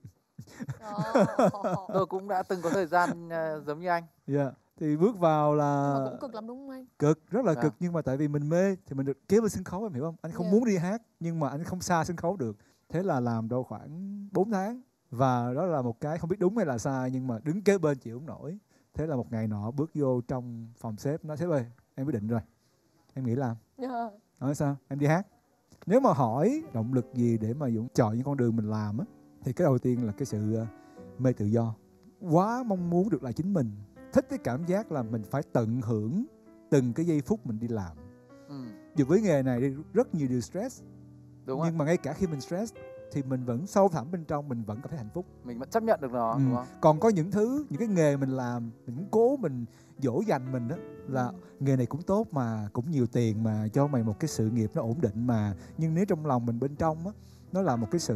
tôi cũng đã từng có thời gian uh, giống như anh. Yeah. Thì bước vào là Mà cũng cực lắm đúng không anh? cực, rất là À. cực, nhưng mà tại vì mình mê thì mình được kế bên sân khấu, em hiểu không? Anh không Yeah. muốn đi hát nhưng mà anh không xa sân khấu được. Thế là làm đâu khoảng bốn tháng. Và đó là một cái không biết đúng hay là sai, nhưng mà đứng kế bên chịu không nổi. Thế là một ngày nọ bước vô trong phòng sếp, nói sếp ơi, em quyết định rồi, em nghĩ làm. Yeah. Nói sao? Em đi hát. Nếu mà hỏi động lực gì để mà Dũng chọn những con đường mình làm á, thì cái đầu tiên là cái sự uh, mê tự do. Quá mong muốn được là chính mình. Thích cái cảm giác là mình phải tận hưởng từng cái giây phút mình đi làm. Ừ. Dù với nghề này rất nhiều điều stress, Đúng nhưng không? mà ngay cả khi mình stress thì mình vẫn sâu thẳm bên trong mình vẫn cảm thấy hạnh phúc. Mình vẫn chấp nhận được nó, Ừ. đúng không? Còn có những thứ, những cái nghề mình làm, mình cũng cố mình dỗ dành mình đó, là nghề này cũng tốt mà, cũng nhiều tiền mà, cho mày một cái sự nghiệp nó ổn định mà. Nhưng nếu trong lòng mình bên trong á, nó là một cái sự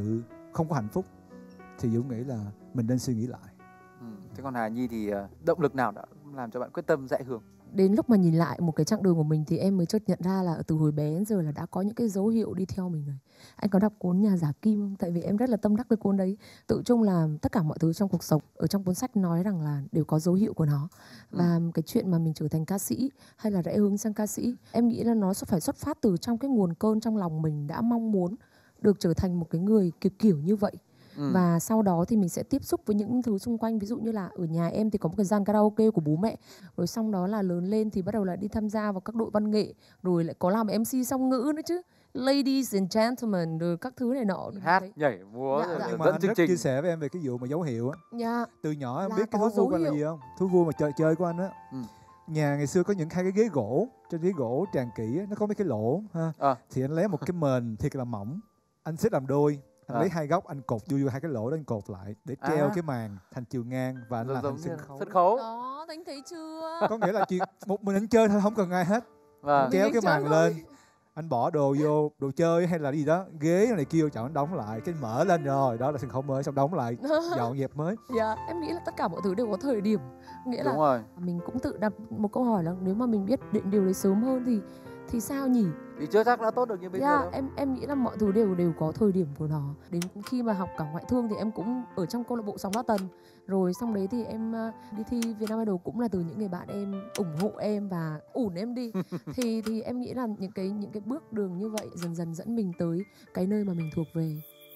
không có hạnh phúc thì Dũng nghĩ là mình nên suy nghĩ lại. Ừ. Thế còn Hà Nhi thì động lực nào đã làm cho bạn quyết tâm dạy Hương? Đến lúc mà nhìn lại một cái chặng đường của mình thì em mới chợt nhận ra là từ hồi bé đến giờ là đã có những cái dấu hiệu đi theo mình rồi. Anh có đọc cuốn Nhà giả kim không? Tại vì em rất là tâm đắc với cuốn đấy. Tự chung là tất cả mọi thứ trong cuộc sống ở trong cuốn sách nói rằng là đều có dấu hiệu của nó. Và ừ. cái chuyện mà mình trở thành ca sĩ hay là rẽ hướng sang ca sĩ, em nghĩ là nó sẽ phải xuất phát từ trong cái nguồn cơn trong lòng mình đã mong muốn được trở thành một cái người kiểu kiểu như vậy. Ừ. Và sau đó thì mình sẽ tiếp xúc với những thứ xung quanh. Ví dụ như là ở nhà em thì có một cái gian karaoke của bố mẹ. Rồi xong đó là lớn lên thì bắt đầu là đi tham gia vào các đội văn nghệ. Rồi lại có làm em xê song ngữ nữa chứ. Ladies and gentlemen, rồi các thứ này nọ. Hát, nhảy, múa, dạ, dạ. Nhưng mà anh rất chia sẻ với em về cái vụ mà dấu hiệu á. Dạ. Từ nhỏ em biết cái thú vui của anh là gì không? Thú vui mà chơi chơi của anh á. Ừ. Nhà ngày xưa có những hai cái ghế gỗ. Trên ghế gỗ tràn kỹ á, nó có mấy cái lỗ ha. À. Thì anh lấy một cái mền thiệt là mỏng. Anh xếp làm đôi. Anh à. lấy hai góc anh cột vô vô hai cái lỗ đó anh cột lại để treo à. cái màn thành chiều ngang và anh rồi làm thành sân khấu. Sân khấu. Đó, anh thấy chưa? Có nghĩa là chuyện một mình anh chơi thôi, không cần ai hết. Và kéo cái màn lên, anh bỏ đồ vô, đồ chơi hay là gì đó, ghế này kia chọn anh đóng lại, cái mở lên rồi, đó là sân khấu mới, xong đóng lại, dọn dẹp mới. Dạ, em nghĩ là tất cả mọi thứ đều có thời điểm. Nghĩa Đúng là rồi. Mình cũng tự đặt một câu hỏi là nếu mà mình biết định điều đấy sớm hơn thì thì sao nhỉ? Thì chưa chắc đã tốt được như bây yeah, giờ đâu. Em em nghĩ là mọi thứ đều đều có thời điểm của nó. Đến khi mà học cả ngoại thương thì em cũng ở trong câu lạc bộ Sóng Đa Tần. Rồi xong đấy thì em đi thi Vietnam Idol cũng là từ những người bạn em ủng hộ em và ủn em đi. thì thì em nghĩ là những cái những cái bước đường như vậy dần dần dẫn mình tới cái nơi mà mình thuộc về.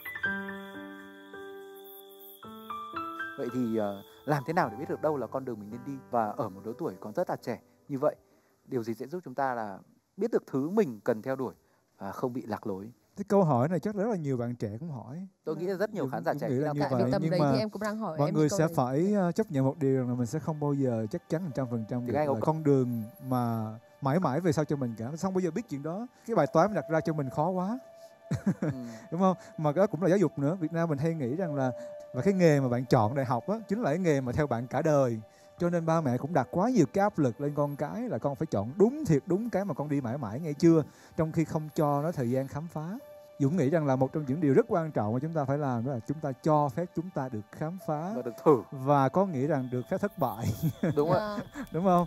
Vậy thì uh, làm thế nào để biết được đâu là con đường mình nên đi, và ở một lứa tuổi còn rất là trẻ như vậy, điều gì sẽ giúp chúng ta là biết được thứ mình cần theo đuổi và không bị lạc lối? Cái câu hỏi này chắc rất là nhiều bạn trẻ cũng hỏi. Tôi nghĩ là rất nhiều khán giả trẻ nghĩ là như vậy, nhưng mà em cũng đang hỏi mọi người sẽ phải chấp nhận một điều là mình sẽ không bao giờ chắc chắn một trăm phần trăm được là con đường mà mãi mãi về sau cho mình cả. Không bao giờ biết chuyện đó. Cái bài toán đặt ra cho mình khó quá. ừ. Đúng không? Mà đó cũng là giáo dục nữa. Việt Nam mình hay nghĩ rằng là và cái nghề mà bạn chọn đại học á chính là cái nghề mà theo bạn cả đời. Cho nên ba mẹ cũng đặt quá nhiều cái áp lực lên con cái là con phải chọn đúng thiệt đúng cái mà con đi mãi mãi, nghe chưa? Trong khi không cho nó thời gian khám phá. Dũng nghĩ rằng là một trong những điều rất quan trọng mà chúng ta phải làm đó là chúng ta cho phép chúng ta được khám phá và được thử, và có nghĩa rằng được phép thất bại. Đúng ạ. Đúng không?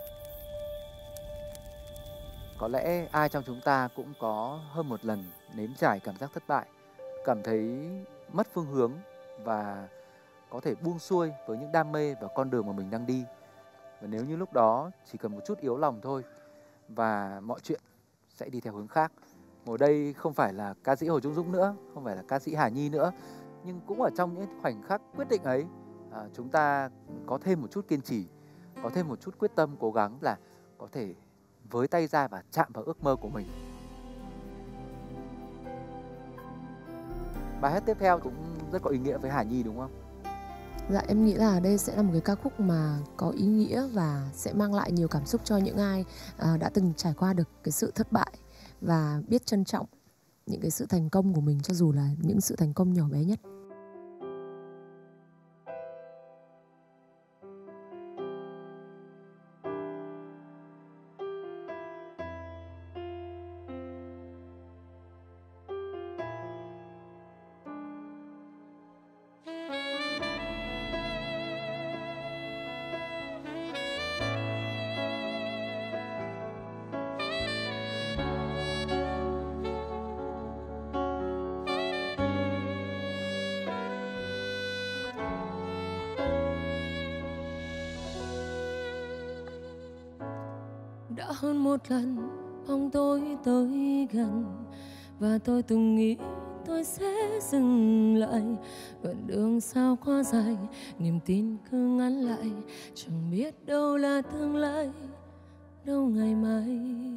Có lẽ ai trong chúng ta cũng có hơn một lần nếm trải cảm giác thất bại, cảm thấy mất phương hướng và có thể buông xuôi với những đam mê và con đường mà mình đang đi. Và nếu như lúc đó chỉ cần một chút yếu lòng thôi và mọi chuyện sẽ đi theo hướng khác. Ngồi đây không phải là ca sĩ Hồ Trung Dũng nữa, không phải là ca sĩ Hà Nhi nữa, nhưng cũng ở trong những khoảnh khắc quyết định ấy, à, chúng ta có thêm một chút kiên trì, có thêm một chút quyết tâm cố gắng là có thể với tay ra và chạm vào ước mơ của mình. Bài hát tiếp theo cũng rất có ý nghĩa với Hà Nhi đúng không? Dạ, em nghĩ là đây sẽ là một cái ca khúc mà có ý nghĩa và sẽ mang lại nhiều cảm xúc cho những ai à, đã từng trải qua được cái sự thất bại và biết trân trọng những cái sự thành công của mình, cho dù là những sự thành công nhỏ bé nhất. Đã hơn một lần bóng tối tới gần và tôi từng nghĩ tôi sẽ dừng lại. Đoạn đường sao quá dài, niềm tin cứ ngắn lại, chẳng biết đâu là tương lai, đâu ngày mai.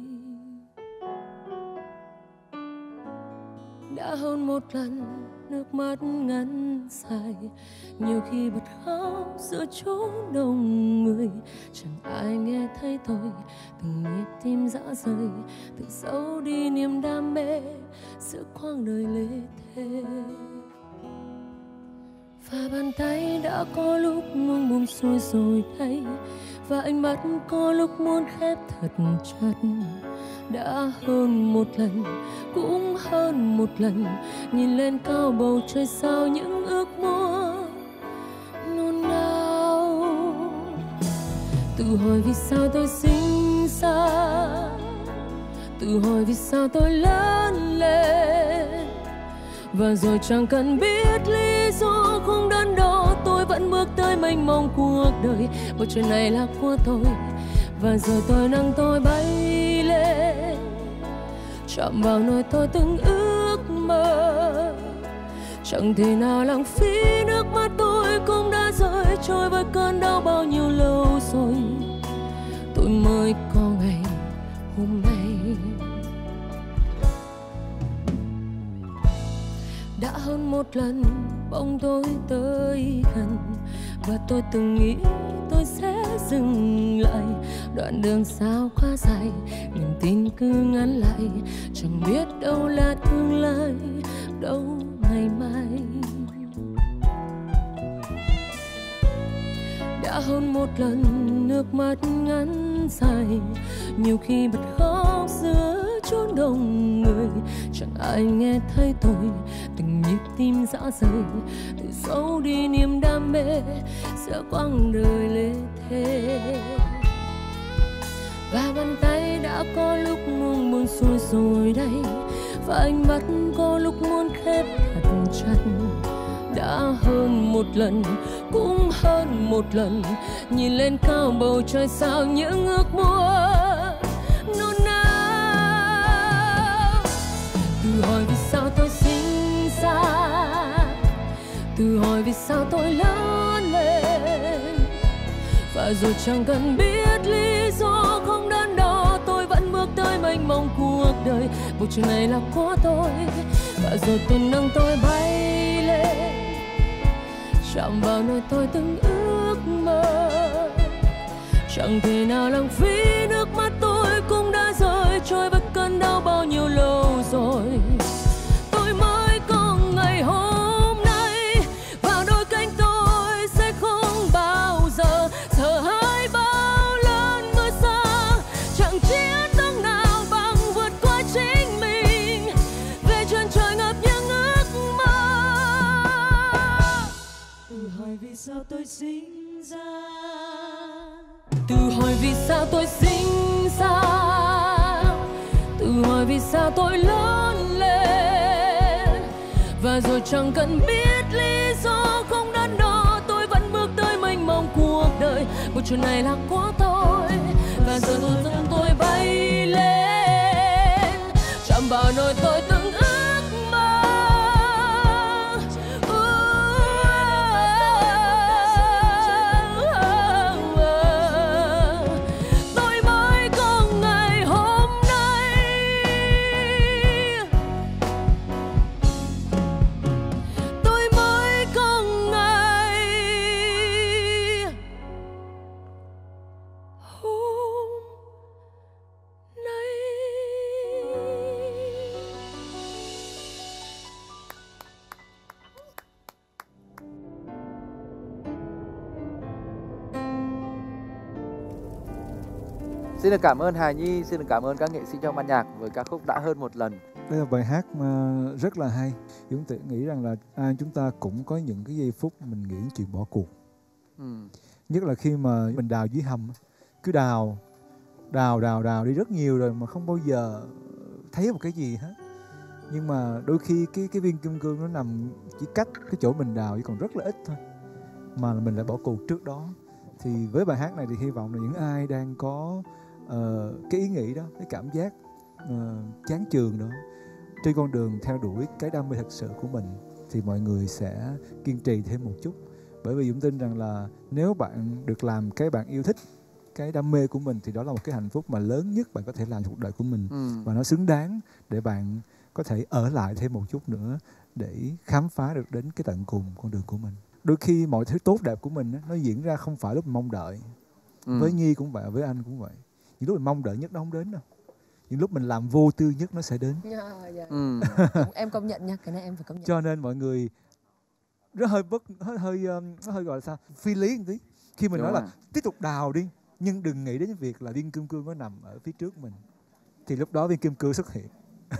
Đã hơn một lần nước mắt ngắn dài, nhiều khi bật khóc giữa chỗ đông người, chẳng ai nghe thấy tôi từng nhịp tim rã rời, tự giấu đi niềm đam mê giữa quãng đời lê thê. Và bàn tay đã có lúc buông buông xuôi rồi đây, và ánh mắt có lúc muốn khép thật chặt. đã hơn một lần, cũng hơn một lần nhìn lên cao bầu trời sao những ước mơ nôn nao. Tự hỏi vì sao tôi sinh ra, tự hỏi vì sao tôi lớn lên, và rồi chẳng cần biết lý do không đắn đo, tôi vẫn bước tới mênh mông cuộc đời. Bầu trời này là của tôi, và rồi tôi nâng tôi bay lên, chạm vào nơi tôi từng ước mơ. Chẳng thể nào lãng phí nước mắt tôi cũng đã rơi trôi với cơn đau bao nhiêu lâu rồi. Tôi mới có ngày hôm nay. Đã hơn một lần bóng tôi tới gần, và tôi từng nghĩ tôi sẽ dừng lại. Đoạn đường sao quá dài, niềm tin cứ ngắn lại, chẳng biết đâu là tương lai, đâu ngày mai. Đã hơn một lần nước mắt ngắn dài, nhiều khi bật khóc giữa chốn đông người. Chẳng ai nghe thấy tôi, từng nhịp tim rã rời, tự giấu đi niềm đam mê giữa quãng đời lê thế. Và bàn tay đã có lúc buông buông xuôi rồi đây, và ánh mắt có lúc muốn khép thật chặt. Đã hơn một lần, cũng hơn một lần nhìn lên cao bầu trời sao những ước mơ nôn nao. Tự hỏi vì sao tôi sinh ra, tự hỏi vì sao tôi lớn lên, và rồi chẳng cần biết lý do không đắn đo, tôi vẫn bước tới mênh mông cuộc đời. Bầu trời này là của tôi, và rồi tôi nâng tôi bay lên, chạm vào nơi tôi từng ước mơ. Chẳng thể nào lãng phí nước mắt tôi cũng đã rơi trôi với cơn đau bao nhiêu lâu rồi. Tôi mới có ngày hôm nay, và đôi cánh tôi sẽ không bao giờ sợ hãi bao lớn mưa xa. Chẳng chiến thắng nào bằng vượt qua chính mình, về chân trời ngập những ước mơ. Tự hỏi vì sao tôi sinh ra, tự hỏi vì sao tôi sinh ra, tự hỏi vì sao tôi lớn lên, và rồi chẳng cần biết lý do không đắn đo, tôi vẫn bước tới mênh mông cuộc đời. Bầu trời này là của tôi, và giờ tôi dẫn tôi bay lên, chạm vào nơi tôi từng ước mơ. Tôi mới có ngày hôm nay, tôi mới có ngày hôm nay. Xin được cảm ơn Hà Nhi, xin được cảm ơn các nghệ sĩ trong ban nhạc với ca khúc Đã Hơn Một Lần. Đây là bài hát mà rất là hay. Dũng tự nghĩ rằng là ai chúng ta cũng có những cái giây phút mình nghĩ đến chuyện bỏ cuộc. Ừ. Nhất là khi mà mình đào dưới hầm, cứ đào, đào, đào, đào đi rất nhiều rồi mà không bao giờ thấy một cái gì hết. Nhưng mà đôi khi cái cái viên kim cương nó nằm chỉ cách cái chỗ mình đào chỉ còn rất là ít thôi, mà mình lại bỏ cuộc trước đó. Thì với bài hát này thì hy vọng là những ai đang có uh, cái ý nghĩ đó, cái cảm giác uh, chán chường đó trên con đường theo đuổi cái đam mê thật sự của mình, thì mọi người sẽ kiên trì thêm một chút. Bởi vì Dũng tin rằng là nếu bạn được làm cái bạn yêu thích, cái đam mê của mình, thì đó là một cái hạnh phúc mà lớn nhất bạn có thể làm trong cuộc đời của mình. Ừ. Và nó xứng đáng để bạn có thể ở lại thêm một chút nữa để khám phá được đến cái tận cùng con đường của mình. Đôi khi mọi thứ tốt đẹp của mình á, nó diễn ra không phải lúc mình mong đợi. Ừ. Với Nhi cũng vậy, với anh cũng vậy. Những lúc mình mong đợi nhất nó không đến đâu. Những lúc mình làm vô tư nhất nó sẽ đến. Yeah, yeah. Ừ. Em công nhận nha, cái này em phải công nhận. Cho nên mọi người rất hơi bất hơi hơi nó hơi gọi là sao, phi lý một tí khi mình Đúng nói rồi. là tiếp tục đào đi, nhưng đừng nghĩ đến việc là viên kim cương nó nằm ở phía trước mình. thì lúc đó viên kim cương xuất hiện.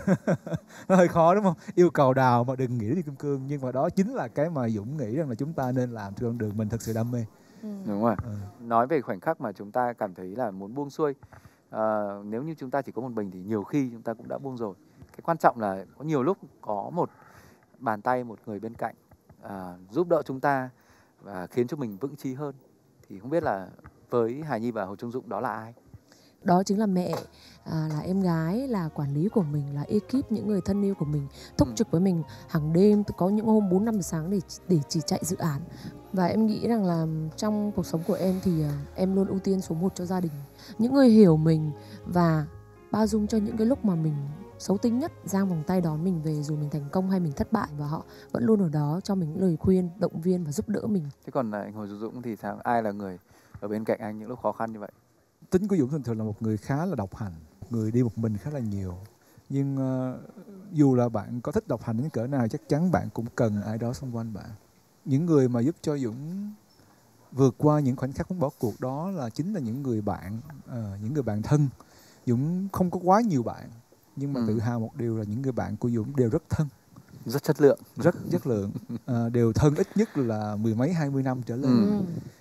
Nó hơi khó đúng không? Yêu cầu Đào mà đừng nghĩ đến viên kim cương, nhưng mà đó chính là cái mà Dũng nghĩ rằng là chúng ta nên làm trên con đường mình thực sự đam mê. Ừ. Đúng rồi. Ừ. Nói về khoảnh khắc mà chúng ta cảm thấy là muốn buông xuôi, à, nếu như chúng ta chỉ có một mình thì nhiều khi chúng ta cũng đã buông rồi. Cái quan trọng là có nhiều lúc có một bàn tay, một người bên cạnh à, giúp đỡ chúng ta và khiến cho mình vững chí hơn. Thì không biết là với Hà Nhi và Hồ Trung Dũng đó là ai? Đó chính là mẹ, à, là em gái, là quản lý của mình, là ekip, những người thân yêu của mình, thúc ừ. trực với mình hàng đêm, có những hôm bốn năm giờ sáng để để chỉ chạy dự án. Và em nghĩ rằng là trong cuộc sống của em thì uh, em luôn ưu tiên số một cho gia đình. Những người hiểu mình và bao dung cho những cái lúc mà mình xấu tính nhất, giang vòng tay đón mình về dù mình thành công hay mình thất bại, và họ vẫn luôn ở đó cho mình những lời khuyên, động viên và giúp đỡ mình. Thế còn anh Hồ Dũng thì sao? Ai là người ở bên cạnh anh những lúc khó khăn như vậy? Tính của Dũng thường thường là một người khá là độc hành, người đi một mình khá là nhiều. Nhưng uh, dù là bạn có thích độc hành đến cỡ nào, chắc chắn bạn cũng cần ai đó xung quanh bạn. Những người mà giúp cho Dũng vượt qua những khoảnh khắc muốn bỏ cuộc đó là chính là những người bạn, uh, những người bạn thân. Dũng không có quá nhiều bạn, nhưng mà ừ. tự hào một điều là những người bạn của Dũng đều rất thân, rất chất lượng, rất chất lượng, uh, đều thân ít nhất là mười mấy hai mươi năm trở lên, ừ.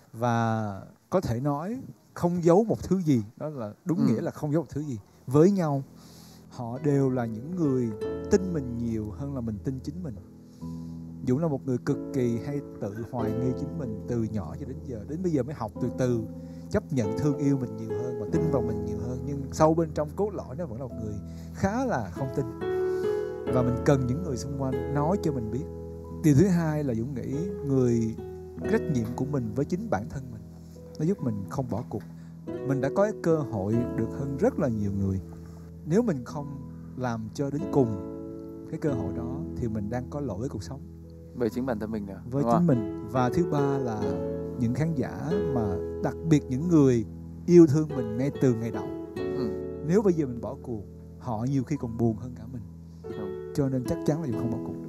và có thể nói không giấu một thứ gì, đó là đúng ừ. nghĩa là không giấu một thứ gì với nhau. Họ đều là những người tin mình nhiều hơn là mình tin chính mình. Dũng là một người cực kỳ hay tự hoài nghi chính mình từ nhỏ cho đến giờ, đến bây giờ mới học từ từ chấp nhận thương yêu mình nhiều hơn và tin vào mình nhiều hơn. Nhưng sâu bên trong cốt lõi nó vẫn là một người khá là không tin, và mình cần những người xung quanh nói cho mình biết. Điều thứ hai là Dũng nghĩ người trách nhiệm của mình với chính bản thân mình, nó giúp mình không bỏ cuộc. Mình đã có cơ hội được hơn rất là nhiều người. Nếu mình không làm cho đến cùng cái cơ hội đó thì mình đang có lỗi với cuộc sống, với chính bản thân mình nữa, với chính không? mình. Và thứ ba là những khán giả, mà đặc biệt những người yêu thương mình ngay từ ngày đầu. ừ. Nếu bây giờ mình bỏ cuộc, họ nhiều khi còn buồn hơn cả mình. ừ. Cho nên chắc chắn là Dũng không bỏ cuộc được.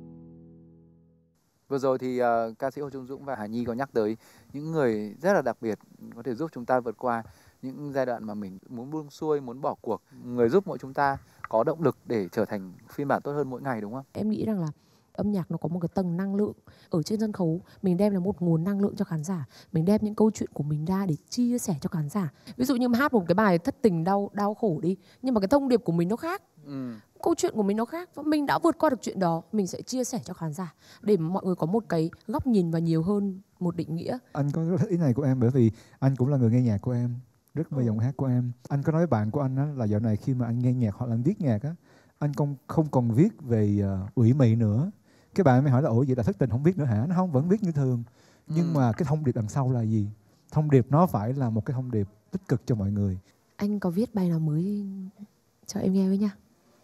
Vừa rồi thì uh, ca sĩ Hồ Trung Dũng và Hà Nhi có nhắc tới những người rất là đặc biệt có thể giúp chúng ta vượt qua những giai đoạn mà mình muốn buông xuôi, muốn bỏ cuộc. Người giúp mỗi chúng ta có động lực để trở thành phiên bản tốt hơn mỗi ngày, đúng không? Em nghĩ rằng là âm nhạc nó có một cái tầng năng lượng. Ở trên sân khấu mình đem là một nguồn năng lượng cho khán giả, mình đem những câu chuyện của mình ra để chia sẻ cho khán giả. Ví dụ như mà hát một cái bài thất tình đau đau khổ đi, nhưng mà cái thông điệp của mình nó khác, ừ. câu chuyện của mình nó khác, và mình đã vượt qua được chuyện đó, mình sẽ chia sẻ cho khán giả để mọi người có một cái góc nhìn và nhiều hơn một định nghĩa. Anh có rất thích ý này của em, bởi vì anh cũng là người nghe nhạc của em, rất mê ừ. giọng hát của em. Anh có nói với bạn của anh á, là dạo này khi mà anh nghe nhạc hoặc là anh viết nhạc á, anh không không còn viết về uh, ủy mị nữa. Cái bạn mới hỏi là ủa vậy là thất tình không viết nữa hả? Nó không, vẫn viết như thường. Nhưng ừ. mà cái thông điệp đằng sau là gì? Thông điệp nó phải là một cái thông điệp tích cực cho mọi người. Anh có viết bài nào mới cho em nghe với nha?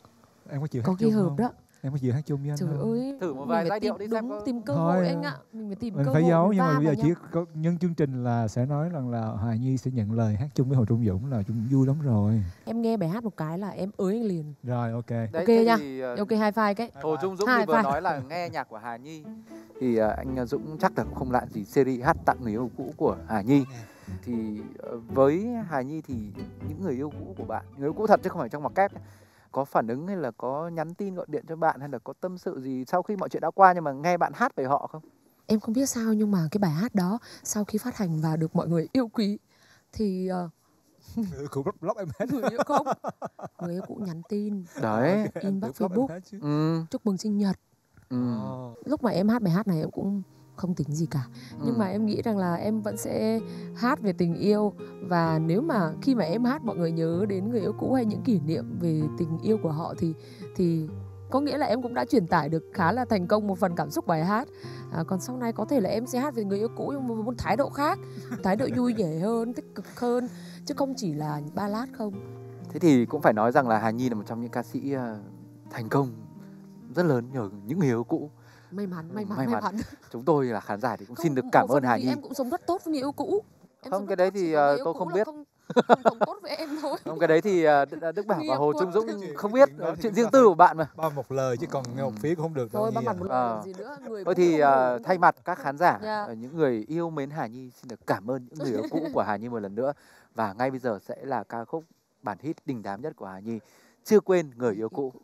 Em có chịu hát có chung ghi hợp không? đó. Em có chịu hát chung với anh Trời không? ơi, thử một vài giai điệu đi xem đúng, có... tìm cơ Thôi, hội anh ạ. Mình phải tìm mình cơ phải hội. giấu, nhưng mà bây giờ chỉ nhau. có nhân chương trình là sẽ nói rằng là Hà Nhi sẽ nhận lời hát chung với Hồ Trung Dũng là cũng vui lắm rồi. Em nghe bài hát một cái là em ới anh liền. Rồi, ok. Đấy, ok nha. Thì, uh, ok, high five cái. Hồ Trung Dũng thì vừa nói là nghe nhạc của Hà Nhi. Thì uh, anh Dũng chắc là cũng không lạ gì series hát tặng người yêu cũ của Hà Nhi. Thì uh, với Hà Nhi thì những người yêu cũ của bạn, người yêu cũ thật chứ không phải trong ngoặc kép, có phản ứng hay là có nhắn tin gọi điện cho bạn hay là có tâm sự gì sau khi mọi chuyện đã qua nhưng mà nghe bạn hát về họ không? Em không biết sao nhưng mà cái bài hát đó sau khi phát hành và được mọi người yêu quý thì uh... người yêu cũ block em hết. Người yêu không? Người yêu cũ nhắn tin, đấy, inbox Facebook, ừ. chúc mừng sinh nhật. Ừ. Lúc mà em hát bài hát này em cũng không tính gì cả, nhưng ừ. mà em nghĩ rằng là em vẫn sẽ hát về tình yêu, và nếu mà khi mà em hát mọi người nhớ đến người yêu cũ hay những kỷ niệm về tình yêu của họ thì thì có nghĩa là em cũng đã truyền tải được khá là thành công một phần cảm xúc bài hát. À, còn sau này có thể là em sẽ hát về người yêu cũ nhưng với một thái độ khác, thái độ vui vẻ hơn, tích cực hơn, chứ không chỉ là ballad không. Thế thì cũng phải nói rằng là Hà Nhi là một trong những ca sĩ uh, thành công rất lớn nhờ những người yêu cũ. May mắn, may mắn, may may mắn. mắn. Chúng tôi là khán giả thì cũng không, xin được cảm ơn Hà Nhi. Em cũng sống rất tốt với người yêu cũ. Em không, cái đấy thì uh, tôi không biết. Không, không, không tốt với em thôi. Không, cái đấy thì uh, Đức Bảo và Hồ Trung Dũng không biết, chuyện riêng tư của bạn mà. Ba một lời chứ còn nghe một phía cũng không được. Thôi, ba mặt một lời gì nữa. Người thôi thì uh, thay mặt các khán giả, yeah. những người yêu mến Hà Nhi xin được cảm ơn những người yêu cũ của Hà Nhi một lần nữa. Và ngay bây giờ sẽ là ca khúc bản hit đình đám nhất của Hà Nhi, Chưa Quên Người Yêu Cũ.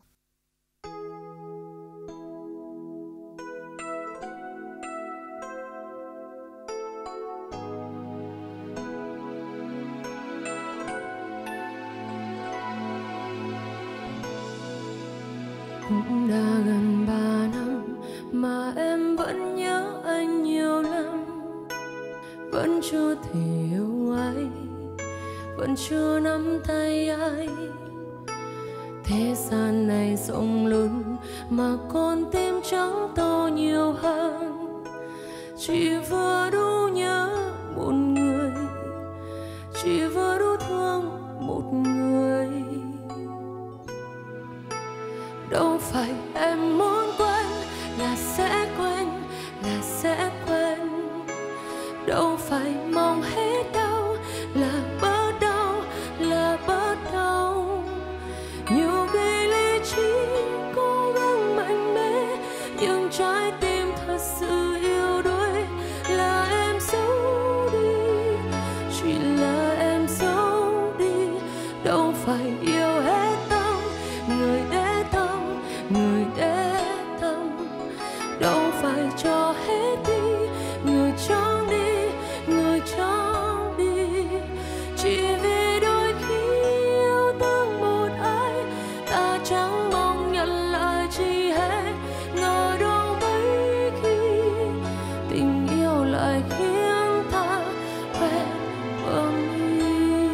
Cũng đã gần ba năm mà em vẫn nhớ anh nhiều lắm, vẫn chưa thể yêu ai, vẫn chưa nắm tay ai. Thế gian này rộng lớn mà con tim trắng to nhiều hơn, chỉ vừa đủ nhớ một người, chỉ vừa đủ thương một người. Đâu phải em muốn quên là sẽ quên, là sẽ quên. Đâu phải mong hết đau là bớt đau, là bớt đau. Nhiều khi lý trí cố gắng mạnh mẽ, nhưng trái tim thật sự yếu đuối là em giấu đi, chỉ là em giấu đi. Đâu phải yêu hết tâm người để tâm, người để tâm. Đâu phải cho hết đi người trong đi, người trong đi. Chỉ vì đôi khi yêu thương một ai, ta chẳng mong nhận lại chi hết. Ngờ đâu mấy khi tình yêu lại khiến ta quên bờ mi.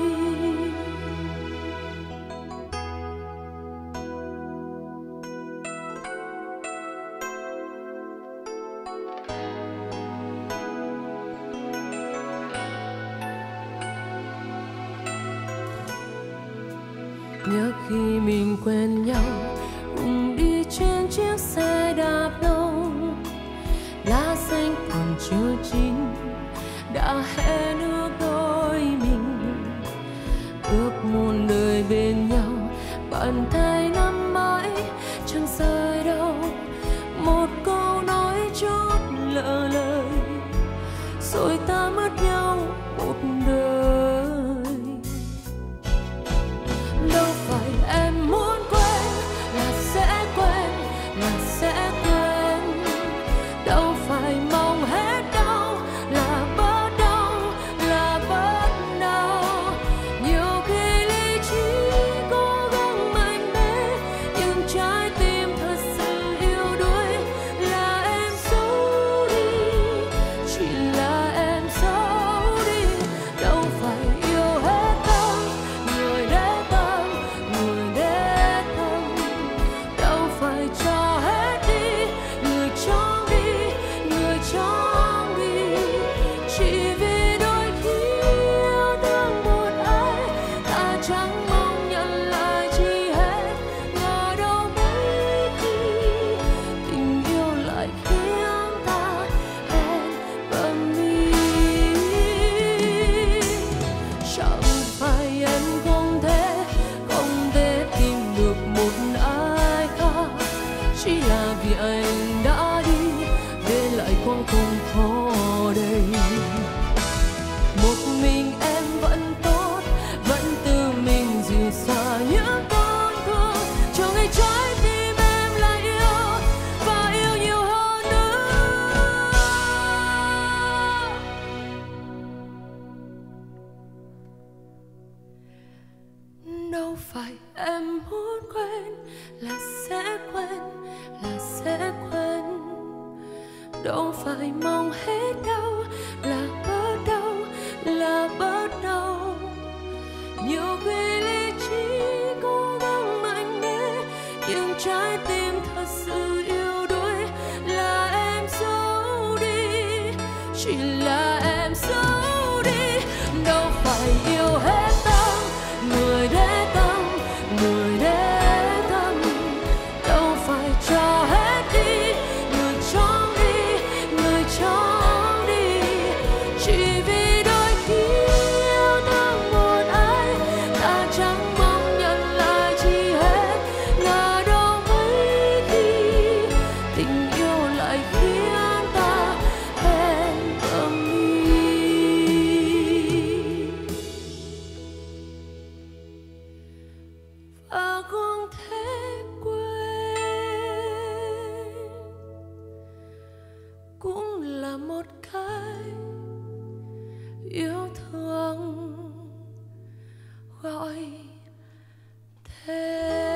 Nhớ khi mình quen nhau, cùng đi trên chiếc xe đạp lông, lá xanh còn chưa chín đã hẹn ước đôi mình. Ước muôn đời bên nhau, bàn tay nắm mãi chẳng rời đâu. Một câu nói chót lỡ lời, rồi ta mất nhau một đời. Đâu phải em muốn quên là sẽ quên, là sẽ quên. Đâu phải mong hết đau là bớt đau, là bớt đau. Nhiều khi lý trí cố gắng mạnh mẽ, nhưng trái tim thật sự yếu đuối là em giấu đi, chỉ là em giấu đi. Đâu phải yêu hết tâm người để tâm, người để tâm. Đâu phải cho hết đi người trong đi, người trong đi. Chỉ vì đôi khi yêu thương một ai, ta chẳng mong nhận lại chi hết. Ngờ đâu mấy khi tình yêu lại khiến ta hẹn bờ mi. Chẳng phải em không thể, không thể tìm được một ai khác, chỉ là vì anh đã đi, để lại khoảng không khó đây. Một mình em vẫn tốt, vẫn tự mình dịu xa những con thương, cho ngày trái tim em lại yêu và yêu nhiều hơn nữa. Đâu phải em muốn quên là sẽ quên, là sẽ quên. Đâu phải mong hết đau là bớt đau, là bớt đau. Nhiều khi lý trí cố gắng mạnh mẽ, nhưng trái tim thật sự yếu đuối là em giấu đi, chỉ là em giấu đi. Đâu phải yêu hết tâm người để tâm, người để tâm. Đâu phải cho hết đi người trong đi, người trong đi. Chỉ vì đôi khi yêu thương một ai, ta chẳng mong nhận lại chi hết. Ngờ đâu mấy khi tình yêu lại khiến ta hẹn bờ mi. là một cái yêu thương gọi thế.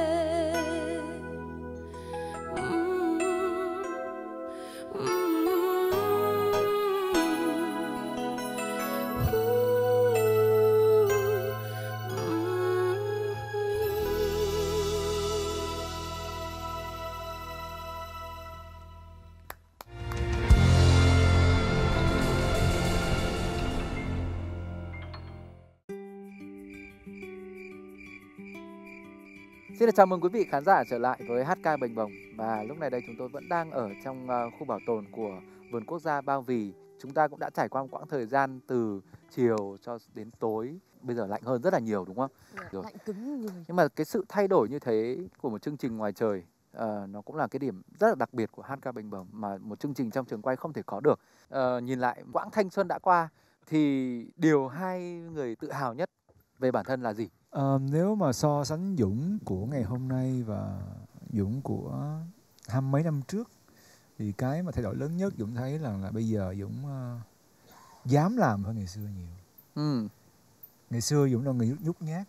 Xin được chào mừng quý vị khán giả trở lại với hát ca Bềnh Bồng. Và lúc này đây chúng tôi vẫn đang ở trong khu bảo tồn của Vườn Quốc gia Ba Vì. Chúng ta cũng đã trải qua một quãng thời gian từ chiều cho đến tối. Bây giờ lạnh hơn rất là nhiều đúng không? Yeah, lạnh cứng người. Nhưng mà cái sự thay đổi như thế của một chương trình ngoài trời uh, nó cũng là cái điểm rất là đặc biệt của hát ca Bềnh Bồng mà một chương trình trong trường quay không thể có được. Uh, nhìn lại quãng thanh xuân đã qua thì điều hai người tự hào nhất về bản thân là gì? À, nếu mà so sánh Dũng của ngày hôm nay và Dũng của hai mấy năm trước thì cái mà thay đổi lớn nhất Dũng thấy là, là bây giờ Dũng uh, dám làm hơn ngày xưa nhiều. Ừ. Ngày xưa Dũng là người nhút nhát,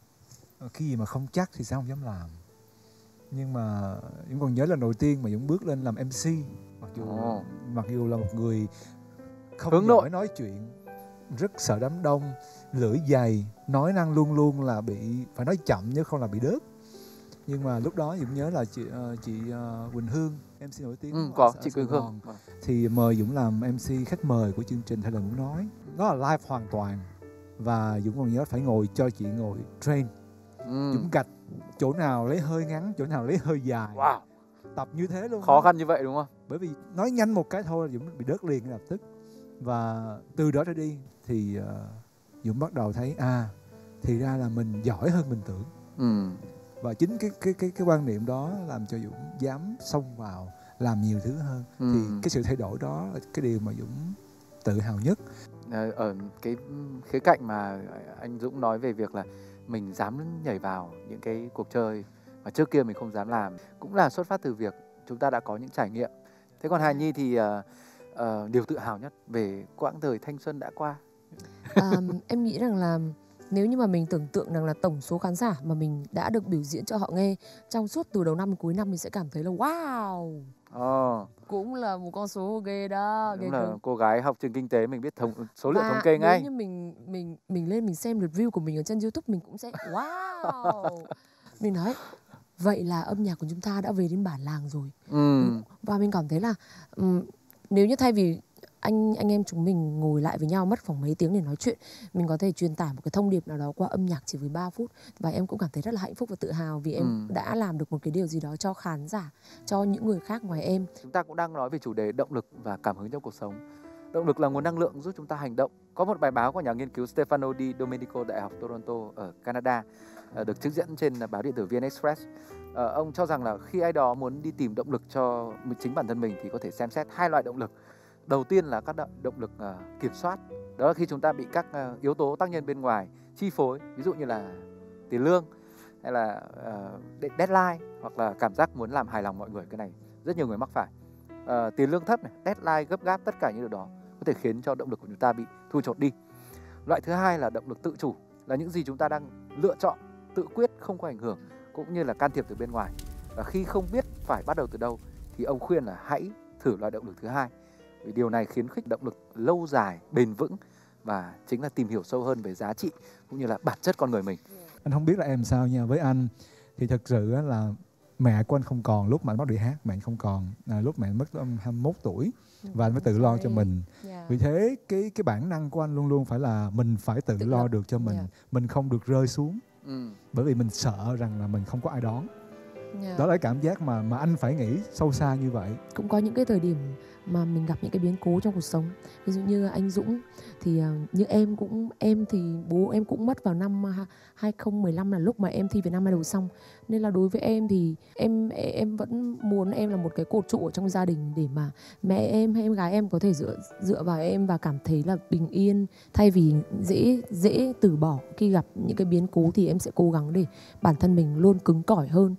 khi gì mà không chắc thì sao không dám làm. Nhưng mà Dũng còn nhớ lần đầu tiên mà Dũng bước lên làm em xê, mặc dù oh. mặc dù là một người không hướng giỏi nội nói chuyện, rất sợ đám đông, lưỡi dày, nói năng luôn luôn là bị phải nói chậm chứ không là bị đớp. Nhưng mà lúc đó Dũng nhớ là chị uh, chị uh, Quỳnh Hương, em xê nổi tiếng ừ, có chị Quỳnh Hương thì mời Dũng làm em xê khách mời của chương trình Thay Lời Muốn Nói. Nó là live hoàn toàn và Dũng còn nhớ phải ngồi cho chị ngồi train. Ừ. Dũng gạch chỗ nào lấy hơi ngắn, chỗ nào lấy hơi dài. Wow. Tập như thế luôn. Khó đó. Khăn như vậy đúng không? Bởi vì nói nhanh một cái thôi Dũng bị đớt liền ngay lập tức. Và từ đó trở đi thì uh, Dũng bắt đầu thấy à thì ra là mình giỏi hơn mình tưởng. Ừ. Và chính cái cái cái cái quan niệm đó làm cho Dũng dám xông vào làm nhiều thứ hơn. Ừ. Thì cái sự thay đổi đó là cái điều mà Dũng tự hào nhất. Ở cái khía cạnh mà anh Dũng nói về việc là mình dám nhảy vào những cái cuộc chơi mà trước kia mình không dám làm cũng là xuất phát từ việc chúng ta đã có những trải nghiệm. Thế còn Hà Nhi thì uh, uh, điều tự hào nhất về quãng thời thanh xuân đã qua? À, em nghĩ rằng là nếu như mà mình tưởng tượng rằng là tổng số khán giả mà mình đã được biểu diễn cho họ nghe trong suốt từ đầu năm đến cuối năm, mình sẽ cảm thấy là wow. Oh. Cũng là một con số ghê đó. Đúng ghê là cực. Cô gái học trường kinh tế mình biết thống, số liệu và thống kê ngay. Nếu như mình mình mình lên mình xem lượt view của mình ở trên YouTube, mình cũng sẽ wow. Mình nói vậy là âm nhạc của chúng ta đã về đến bản làng rồi. Ừ. Và mình cảm thấy là um, nếu như thay vì anh anh em chúng mình ngồi lại với nhau mất khoảng mấy tiếng để nói chuyện, mình có thể truyền tải một cái thông điệp nào đó qua âm nhạc chỉ với ba phút. Và em cũng cảm thấy rất là hạnh phúc và tự hào vì em ừ. đã làm được một cái điều gì đó cho khán giả, cho những người khác ngoài em. Chúng ta cũng đang nói về chủ đề động lực và cảm hứng trong cuộc sống. Động lực là nguồn năng lượng giúp chúng ta hành động. Có một bài báo của nhà nghiên cứu Stefano Di Domenico, Đại học Toronto ở Canada, được trích dẫn trên báo điện tử vê en Express. Ông cho rằng là khi ai đó muốn đi tìm động lực cho chính bản thân mình thì có thể xem xét hai loại động lực. Đầu tiên là các động lực uh, kiểm soát. Đó là khi chúng ta bị các uh, yếu tố tác nhân bên ngoài chi phối, ví dụ như là tiền lương hay là uh, deadline, hoặc là cảm giác muốn làm hài lòng mọi người. Cái này rất nhiều người mắc phải. uh, Tiền lương thấp này, deadline gấp gáp, tất cả những điều đó có thể khiến cho động lực của chúng ta bị thui chột đi. Loại thứ hai là động lực tự chủ, là những gì chúng ta đang lựa chọn, tự quyết, không có ảnh hưởng cũng như là can thiệp từ bên ngoài. Và khi không biết phải bắt đầu từ đâu thì ông khuyên là hãy thử loại động lực thứ hai. Vì điều này khiến khích động lực lâu dài, bền vững và chính là tìm hiểu sâu hơn về giá trị cũng như là bản chất con người mình. Anh không biết là em sao nha, với anh thì thật sự là mẹ của anh không còn lúc mà anh bắt đi hát, mẹ anh không còn, à, lúc mẹ anh mất hai mươi mốt tuổi và anh phải tự lo cho mình. Yeah. Vì thế cái cái bản năng của anh luôn luôn phải là mình phải tự, tự lo lập. được cho mình, yeah. mình không được rơi xuống. Ừ. Bởi vì mình sợ rằng là mình không có ai đón. Yeah. Đó là cái cảm giác mà mà anh phải nghĩ sâu xa như vậy. Cũng có những cái thời điểm mà mình gặp những cái biến cố trong cuộc sống. Ví dụ như anh Dũng thì uh, như em cũng em thì bố em cũng mất vào năm hai không một năm là lúc mà em thi Việt Nam Idol xong. Nên là đối với em thì em em vẫn muốn em là một cái cột trụ ở trong gia đình để mà mẹ em hay em gái em có thể dựa dựa vào em và cảm thấy là bình yên, thay vì dễ dễ từ bỏ khi gặp những cái biến cố. Thì em sẽ cố gắng để bản thân mình luôn cứng cỏi hơn, bởi vì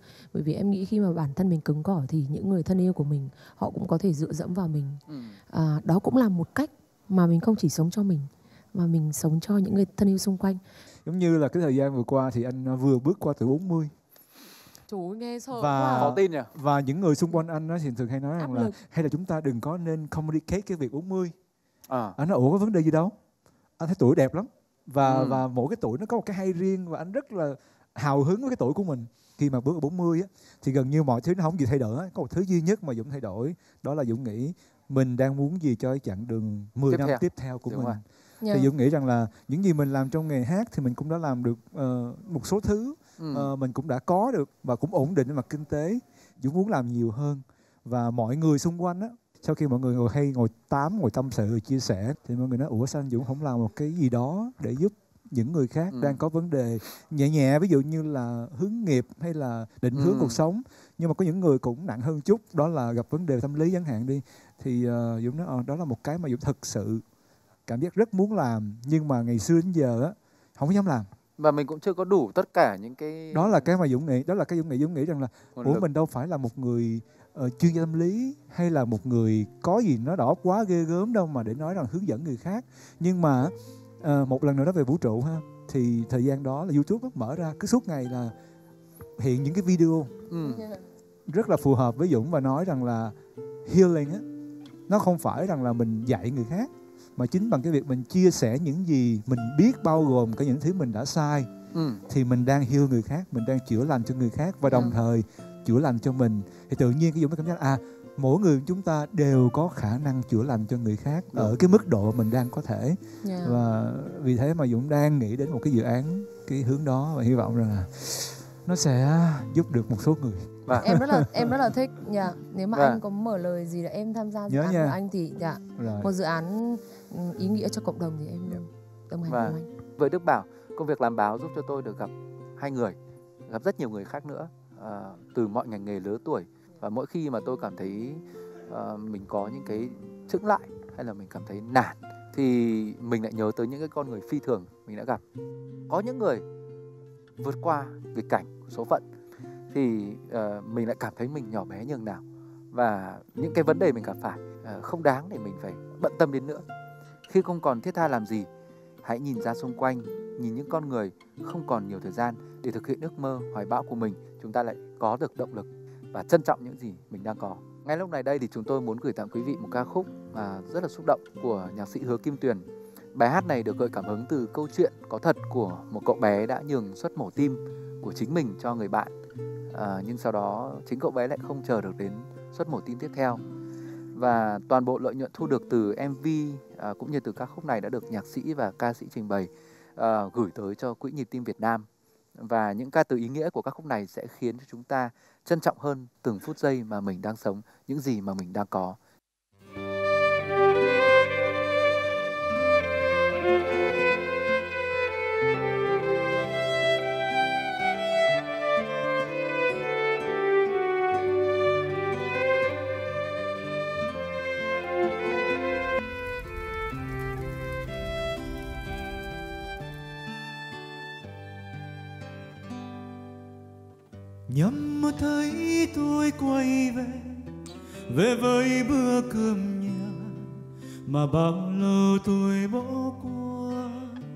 vì em nghĩ khi mà bản thân mình cứng cỏi thì những người thân yêu của mình họ cũng có thể dựa dẫm vào mình. Ừ. À, đó cũng là một cách mà mình không chỉ sống cho mình mà mình sống cho những người thân yêu xung quanh. Giống như là cái thời gian vừa qua thì anh vừa bước qua tuổi bốn mươi. Trời ơi, nghe sợ Và quá. Khó tin nhỉ? Và những người xung quanh anh đó thì thường hay nói rằng Áp là lực. hay là chúng ta đừng có nên communicate cái việc bốn mươi. À. Anh nói ủa có vấn đề gì đâu, anh thấy tuổi đẹp lắm và Ừ. và mỗi cái tuổi nó có một cái hay riêng và anh rất là hào hứng với cái tuổi của mình. Khi mà bước vào bốn mươi á, thì gần như mọi thứ nó không gì thay đổi. Có một thứ duy nhất mà Dũng thay đổi, đó là Dũng nghĩ mình đang muốn gì cho cái chặng đường mười Tiếp năm theo. tiếp theo của Đúng mình. rồi. Yeah. Thì Dũng nghĩ rằng là những gì mình làm trong nghề hát thì mình cũng đã làm được uh, một số thứ. Ừ. uh, mình cũng đã có được và cũng ổn định về mặt kinh tế. Dũng muốn làm nhiều hơn. Và mọi người xung quanh á, sau khi mọi người ngồi hay ngồi tám, ngồi tâm sự, chia sẻ thì mọi người nói ủa sao anh Dũng không làm một cái gì đó để giúp những người khác Ừ. đang có vấn đề nhẹ nhẹ, ví dụ như là hướng nghiệp hay là định hướng Ừ. cuộc sống. Nhưng mà có những người cũng nặng hơn chút, đó là gặp vấn đề tâm lý chẳng hạn đi. Thì uh, Dũng nói oh, đó là một cái mà Dũng thực sự cảm giác rất muốn làm, nhưng mà ngày xưa đến giờ á không dám làm. Và mình cũng chưa có đủ tất cả những cái... Đó là cái mà Dũng nghĩ, đó là cái Dũng nghĩ, Dũng nghĩ rằng là ủa mình đâu phải là một người uh, chuyên gia tâm lý hay là một người có gì nó đỏ quá ghê gớm đâu mà để nói rằng hướng dẫn người khác. Nhưng mà uh, một lần nữa nói về vũ trụ ha, thì thời gian đó là YouTube mở ra cứ suốt ngày là hiện những cái video Ừ. rất là phù hợp với Dũng và nói rằng là healing á, nó không phải rằng là mình dạy người khác, mà chính bằng cái việc mình chia sẻ những gì mình biết, bao gồm cả những thứ mình đã sai, Ừ. thì mình đang heal người khác, mình đang chữa lành cho người khác và đồng Ừ. thời chữa lành cho mình. Thì tự nhiên cái Dũng mới cảm giác à, mỗi người chúng ta đều có khả năng chữa lành cho người khác Đúng. ở cái mức độ mình đang có thể. Yeah. Và vì thế mà Dũng đang nghĩ đến một cái dự án cái hướng đó và hy vọng rằng là nó sẽ giúp được một số người. Và Em rất là em rất là thích nha. Nếu mà Dạ. anh có mở lời gì là em tham gia dự Nhớ án nha. của anh thì dạ, Rồi. một dự án ừ, ý nghĩa cho cộng đồng thì em đồng hành Và cùng anh. với Đức Bảo, công việc làm báo giúp cho tôi được gặp hai người, gặp rất nhiều người khác nữa, à, từ mọi ngành nghề lứa tuổi. Và mỗi khi mà tôi cảm thấy à, mình có những cái chững lại hay là mình cảm thấy nản, thì mình lại nhớ tới những cái con người phi thường mình đã gặp. Có những người vượt qua nghịch cảnh của số phận thì uh, mình lại cảm thấy mình nhỏ bé nhường nào, và những cái vấn đề mình gặp phải uh, không đáng để mình phải bận tâm đến nữa. Khi không còn thiết tha làm gì, hãy nhìn ra xung quanh, nhìn những con người không còn nhiều thời gian để thực hiện ước mơ, hoài bão của mình. Chúng ta lại có được động lực và trân trọng những gì mình đang có. Ngay lúc này đây thì chúng tôi muốn gửi tặng quý vị một ca khúc mà rất là xúc động của nhạc sĩ Hứa Kim Tuyền. Bài hát này được gợi cảm hứng từ câu chuyện có thật của một cậu bé đã nhường suất mổ tim của chính mình cho người bạn. À, nhưng sau đó chính cậu bé lại không chờ được đến suất mổ tim tiếp theo. Và toàn bộ lợi nhuận thu được từ em vê à, cũng như từ ca khúc này đã được nhạc sĩ và ca sĩ trình bày à, gửi tới cho Quỹ Nhịp Tim Việt Nam. Và những ca từ ý nghĩa của ca khúc này sẽ khiến cho chúng ta trân trọng hơn từng phút giây mà mình đang sống, những gì mà mình đang có. Nhắm mắt thấy tôi quay về, về với bữa cơm nhà mà bao lâu tôi bỏ qua.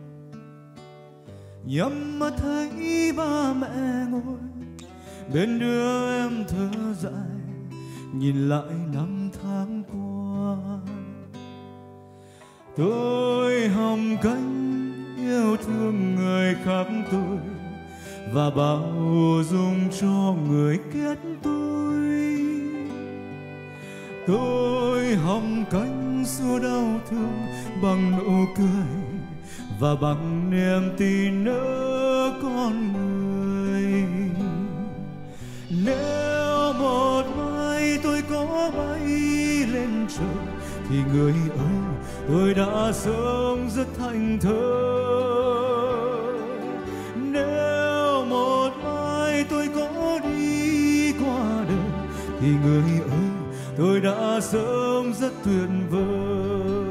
Nhắm mắt thấy ba mẹ ngồi bên đứa em thở dài, nhìn lại năm tháng qua. Tôi hồng cánh yêu thương người khác tôi và bao dung cho người ghét tôi. Tôi hồng cánh xua đau thương bằng nụ cười và bằng niềm tin ở con người. Nếu một mai tôi có bay lên trời thì người ơi, tôi đã sống rất thành thơi. Nếu một mai tôi có đi qua đời thì người ơi, tôi đã sống rất tuyệt vời.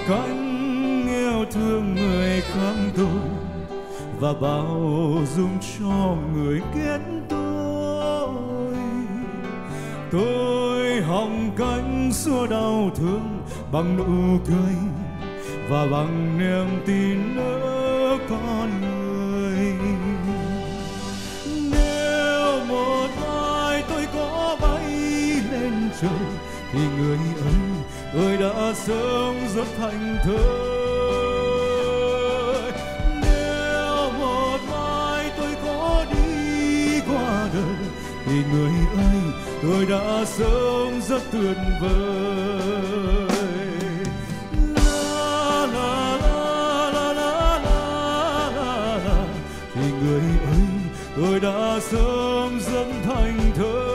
cách yêu thương người khác tôi và bao dung cho người ghét tôi. Tôi học cách xua đau thương bằng nụ cười và bằng niềm tin ở con người. Nếu một mai tôi có bay lên trời thì người ơi, tôi đã sớm rất thành thơi. Nếu một mai tôi có đi qua đời thì người ơi, tôi đã sớm rất tuyệt vời. La la la la la la la la, thì người ơi, tôi đã sớm rất thành thơi.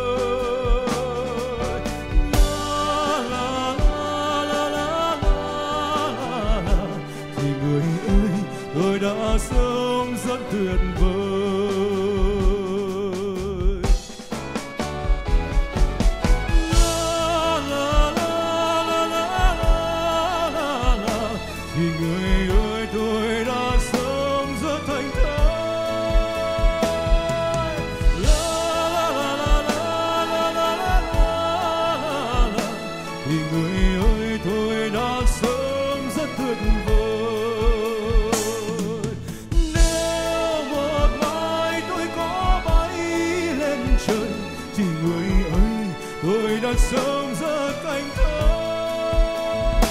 Tôi đã sớm rất tuyệt vời. La la la la la la la la, thì người ơi tôi đã sớm rất thành thơi. La la la la la la la la la, thì người ơi tôi đã sớm rất tuyệt vời. Tôi đã sớm rất thành thơi.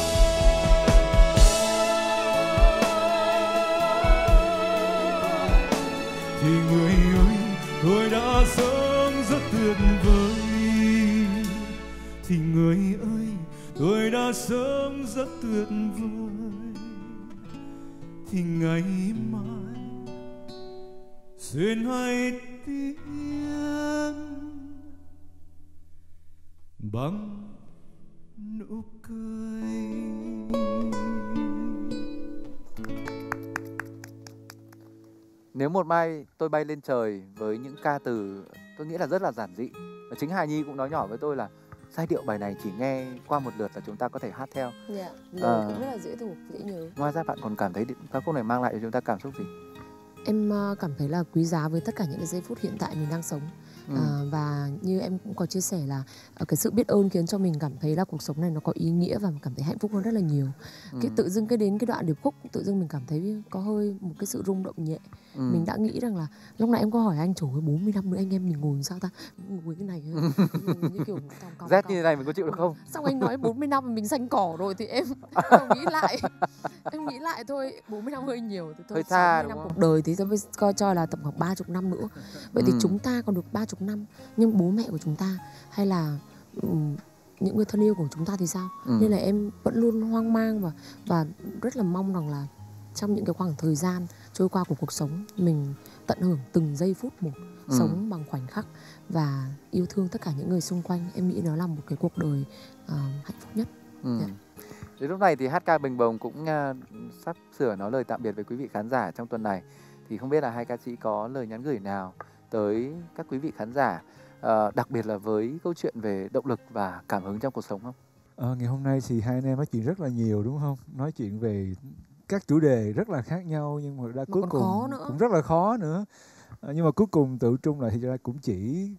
Thì người ơi, tôi đã sớm rất tuyệt vời. Thì người ơi, tôi đã sớm rất tuyệt vời. Thì ngày mai xin hãy tiếng bằng nụ cười. Nếu một mai tôi bay lên trời với những ca từ tôi nghĩ là rất là giản dị. Và chính Hà Nhi cũng nói nhỏ với tôi là giai điệu bài này chỉ nghe qua một lượt là chúng ta có thể hát theo. Dạ, lời à, cũng rất là dễ thuộc, dễ nhớ. Ngoài ra bạn còn cảm thấy ca khúc này mang lại cho chúng ta cảm xúc gì? Em cảm thấy là quý giá với tất cả những cái giây phút hiện tại mình đang sống. Ừ. À, và như em cũng có chia sẻ là cái sự biết ơn khiến cho mình cảm thấy là cuộc sống này nó có ý nghĩa và cảm thấy hạnh phúc hơn rất là nhiều. Ừ. Cái tự dưng cái đến cái đoạn điệp khúc tự dưng mình cảm thấy có hơi một cái sự rung động nhẹ. Ừ. Mình đã nghĩ rằng là lúc nãy em có hỏi anh trời ơi bốn mươi năm nữa anh em mình ngồi sao ta ngồi cái này như kiểu còng, còng, rét như thế này mình có chịu được không? Xong anh nói bốn mươi năm mình xanh cỏ rồi thì em, em nghĩ lại em nghĩ lại thôi bốn mươi năm hơi nhiều thì thôi, hơi xa năm đúng cuộc đời thì tôi coi cho là tầm khoảng ba mươi năm nữa. Vậy ừ. thì chúng ta còn được ba mươi năm, nhưng bố mẹ của chúng ta hay là um, những người thân yêu của chúng ta thì sao? Ừ. Nên là em vẫn luôn hoang mang và và rất là mong rằng là trong những cái khoảng thời gian trôi qua của cuộc sống mình tận hưởng từng giây phút một, ừ. sống bằng khoảnh khắc và yêu thương tất cả những người xung quanh. Em nghĩ đó là một cái cuộc đời uh, hạnh phúc nhất. Ừ. Yeah. Đến lúc này thì hát ca Bình Bồng cũng uh, sắp sửa nói lời tạm biệt với quý vị khán giả trong tuần này. Thì không biết là hai ca sĩ có lời nhắn gửi nào tới các quý vị khán giả, uh, đặc biệt là với câu chuyện về động lực và cảm hứng trong cuộc sống không? À, ngày hôm nay thì hai anh em nói chuyện rất là nhiều đúng không? Nói chuyện về các chủ đề rất là khác nhau nhưng mà đã cuối cùng cũng rất là khó nữa. À, nhưng mà cuối cùng tự trung lại thì ra cũng chỉ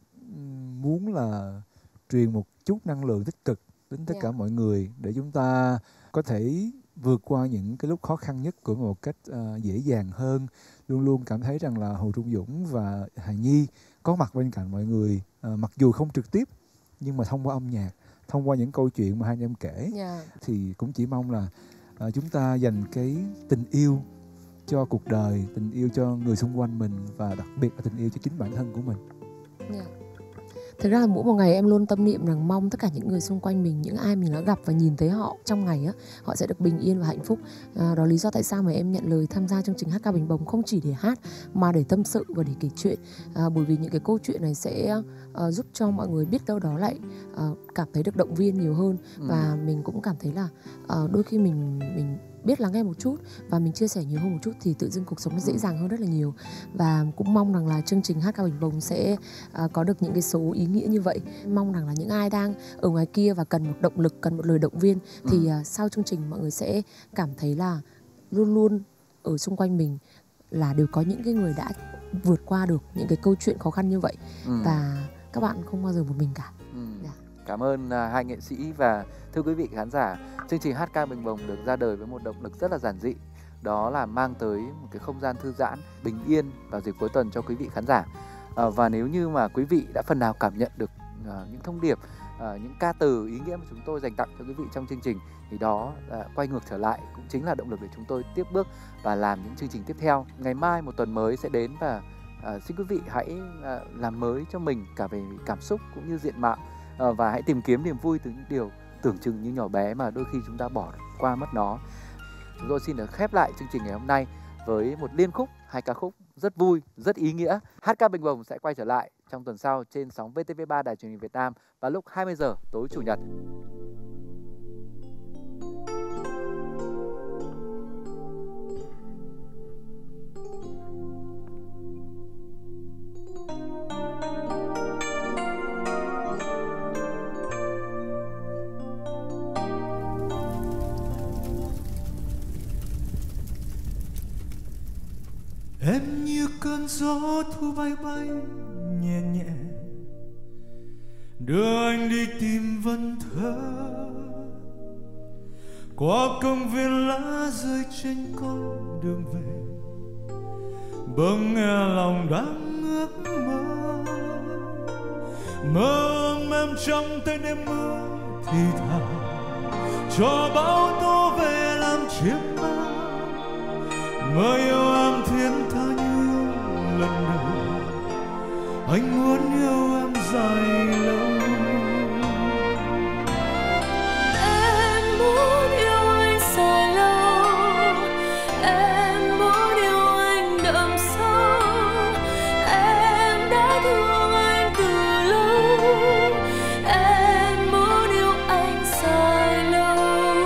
muốn là truyền một chút năng lượng tích cực đến tất yeah. cả mọi người để chúng ta có thể vượt qua những cái lúc khó khăn nhất của một cách uh, dễ dàng hơn. Luôn luôn cảm thấy rằng là Hồ Trung Dũng và Hà Nhi có mặt bên cạnh mọi người, uh, mặc dù không trực tiếp nhưng mà thông qua âm nhạc, thông qua những câu chuyện mà hai anh em kể, yeah. thì cũng chỉ mong là uh, chúng ta dành cái tình yêu cho cuộc đời, tình yêu cho người xung quanh mình và đặc biệt là tình yêu cho chính bản thân của mình. Yeah. Thực ra là mỗi một ngày em luôn tâm niệm rằng mong tất cả những người xung quanh mình, những ai mình đã gặp và nhìn thấy họ trong ngày á, họ sẽ được bình yên và hạnh phúc. À, đó lý do tại sao mà em nhận lời tham gia chương trình Hát ca Bình Bồng, không chỉ để hát mà để tâm sự và để kể chuyện. À, bởi vì những cái câu chuyện này sẽ uh, giúp cho mọi người biết đâu đó lại uh, cảm thấy được động viên nhiều hơn. Ừ. Và mình cũng cảm thấy là uh, đôi khi mình mình biết lắng nghe một chút và mình chia sẻ nhiều hơn một chút thì tự dưng cuộc sống nó dễ dàng hơn rất là nhiều. Và cũng mong rằng là chương trình Hát Ca Bình Bồng sẽ uh, có được những cái số ý nghĩa như vậy. Mong rằng là những ai đang ở ngoài kia và cần một động lực, cần một lời động viên thì uh, sau chương trình mọi người sẽ cảm thấy là luôn luôn ở xung quanh mình là đều có những cái người đã vượt qua được những cái câu chuyện khó khăn như vậy. ừ. Và các bạn không bao giờ một mình cả. ừ. dạ. Cảm ơn uh, hai nghệ sĩ. Và thưa quý vị khán giả, chương trình Hát Ca Bình Bồng được ra đời với một động lực rất là giản dị, đó là mang tới một cái không gian thư giãn, bình yên vào dịp cuối tuần cho quý vị khán giả. uh, Và nếu như mà quý vị đã phần nào cảm nhận được uh, những thông điệp, uh, những ca từ ý nghĩa mà chúng tôi dành tặng cho quý vị trong chương trình, thì đó uh, quay ngược trở lại cũng chính là động lực để chúng tôi tiếp bước và làm những chương trình tiếp theo. Ngày mai một tuần mới sẽ đến và uh, xin quý vị hãy uh, làm mới cho mình cả về cảm xúc cũng như diện mạo, uh, và hãy tìm kiếm niềm vui từ những điều tưởng chừng như nhỏ bé mà đôi khi chúng ta bỏ qua mất nó. Chúng tôi xin được khép lại chương trình ngày hôm nay với một liên khúc, hai ca khúc rất vui, rất ý nghĩa. Hát Ca Bình Bồng sẽ quay trở lại trong tuần sau trên sóng vê tê vê ba Đài Truyền hình Việt Nam vào lúc hai mươi giờ tối Chủ nhật. Em như cơn gió thu bay bay nhẹ nhẹ, đưa anh đi tìm vần thơ qua công viên lá rơi trên con đường về, bỗng nghe lòng đang ước mơ, mơ ôm em trong tay đêm mưa thì thào cho bão tố về làm chiếm bao. Mơ yêu em thiên tha như lần đầu, anh muốn yêu em dài lâu. Em muốn yêu anh dài lâu, em muốn yêu anh đậm sâu. Em đã thương anh từ lâu, em muốn yêu anh dài lâu.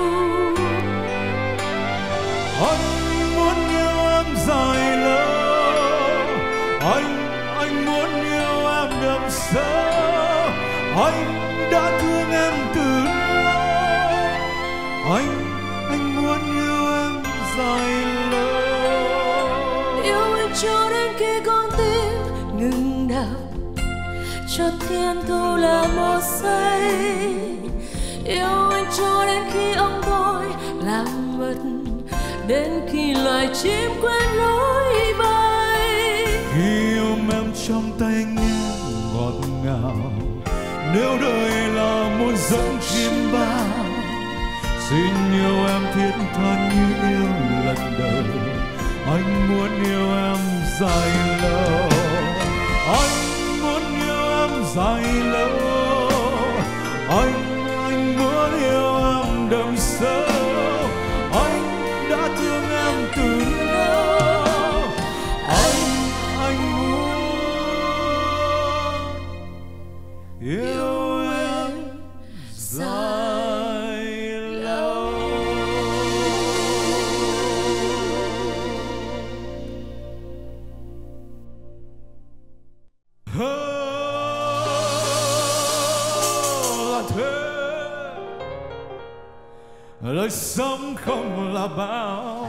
Dài lâu, anh, anh muốn yêu em đậm sâu. Anh đã thương em từ lâu, anh, anh muốn yêu em dài lâu. Yêu anh cho đến khi con tim ngừng đập, cho thiên thu là một giây. Yêu anh cho đến khi ông tôi làm mất, đến khi loài chim quên lối bay. Khi ôm em trong tay nghe ngọt ngào, nếu đời là một giấc chim bao, xin yêu em thiết tha như yêu lần đầu. Anh muốn yêu em dài lâu, anh muốn yêu em dài lâu. Anh, anh muốn yêu em đậm sâu. Từ lâu anh, anh muốn yêu em dài lâu. Là thế, đời sống không là bao.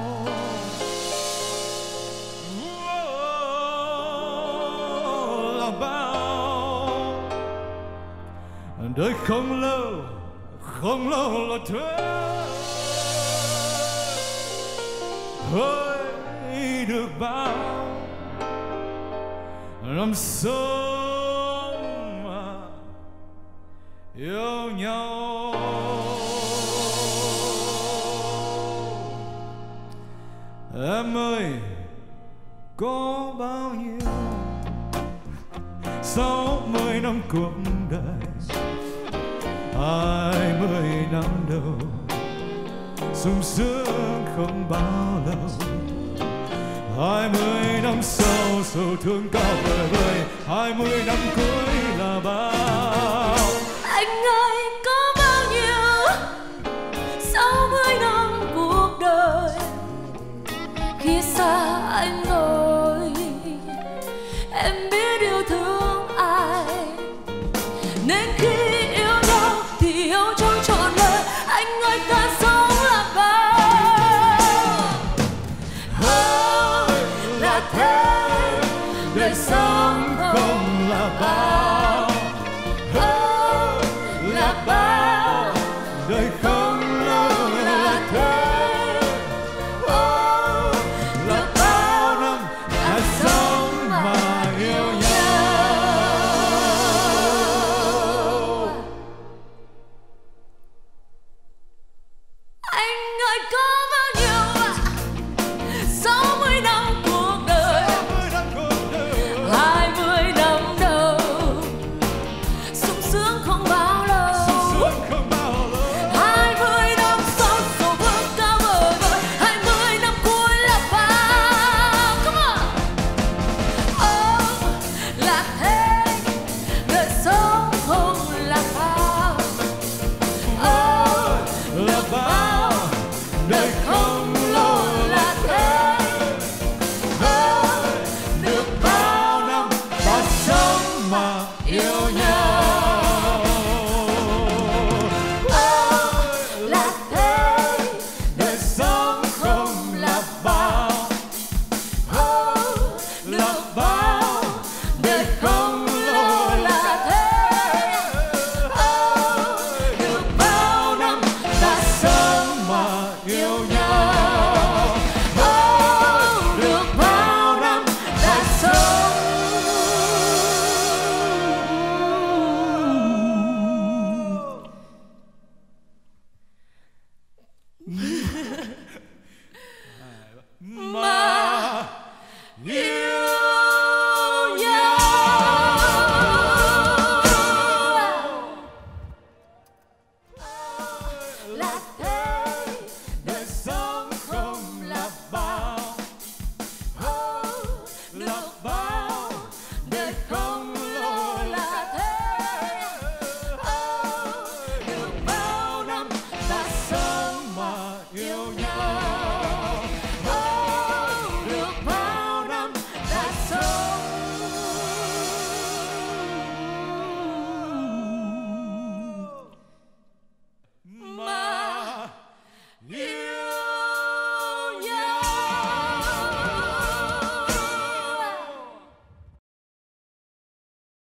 Đời không lâu, không lâu là thế. Hỡi được bao năm sống mà yêu nhau. Em ơi, có bao nhiêu sáu mươi năm cuộc đời, hai mươi năm đầu sung sướng không bao lâu. Hai mươi năm sau sầu thương cao vời vời, hai mươi năm cuối là bao. Anh ơi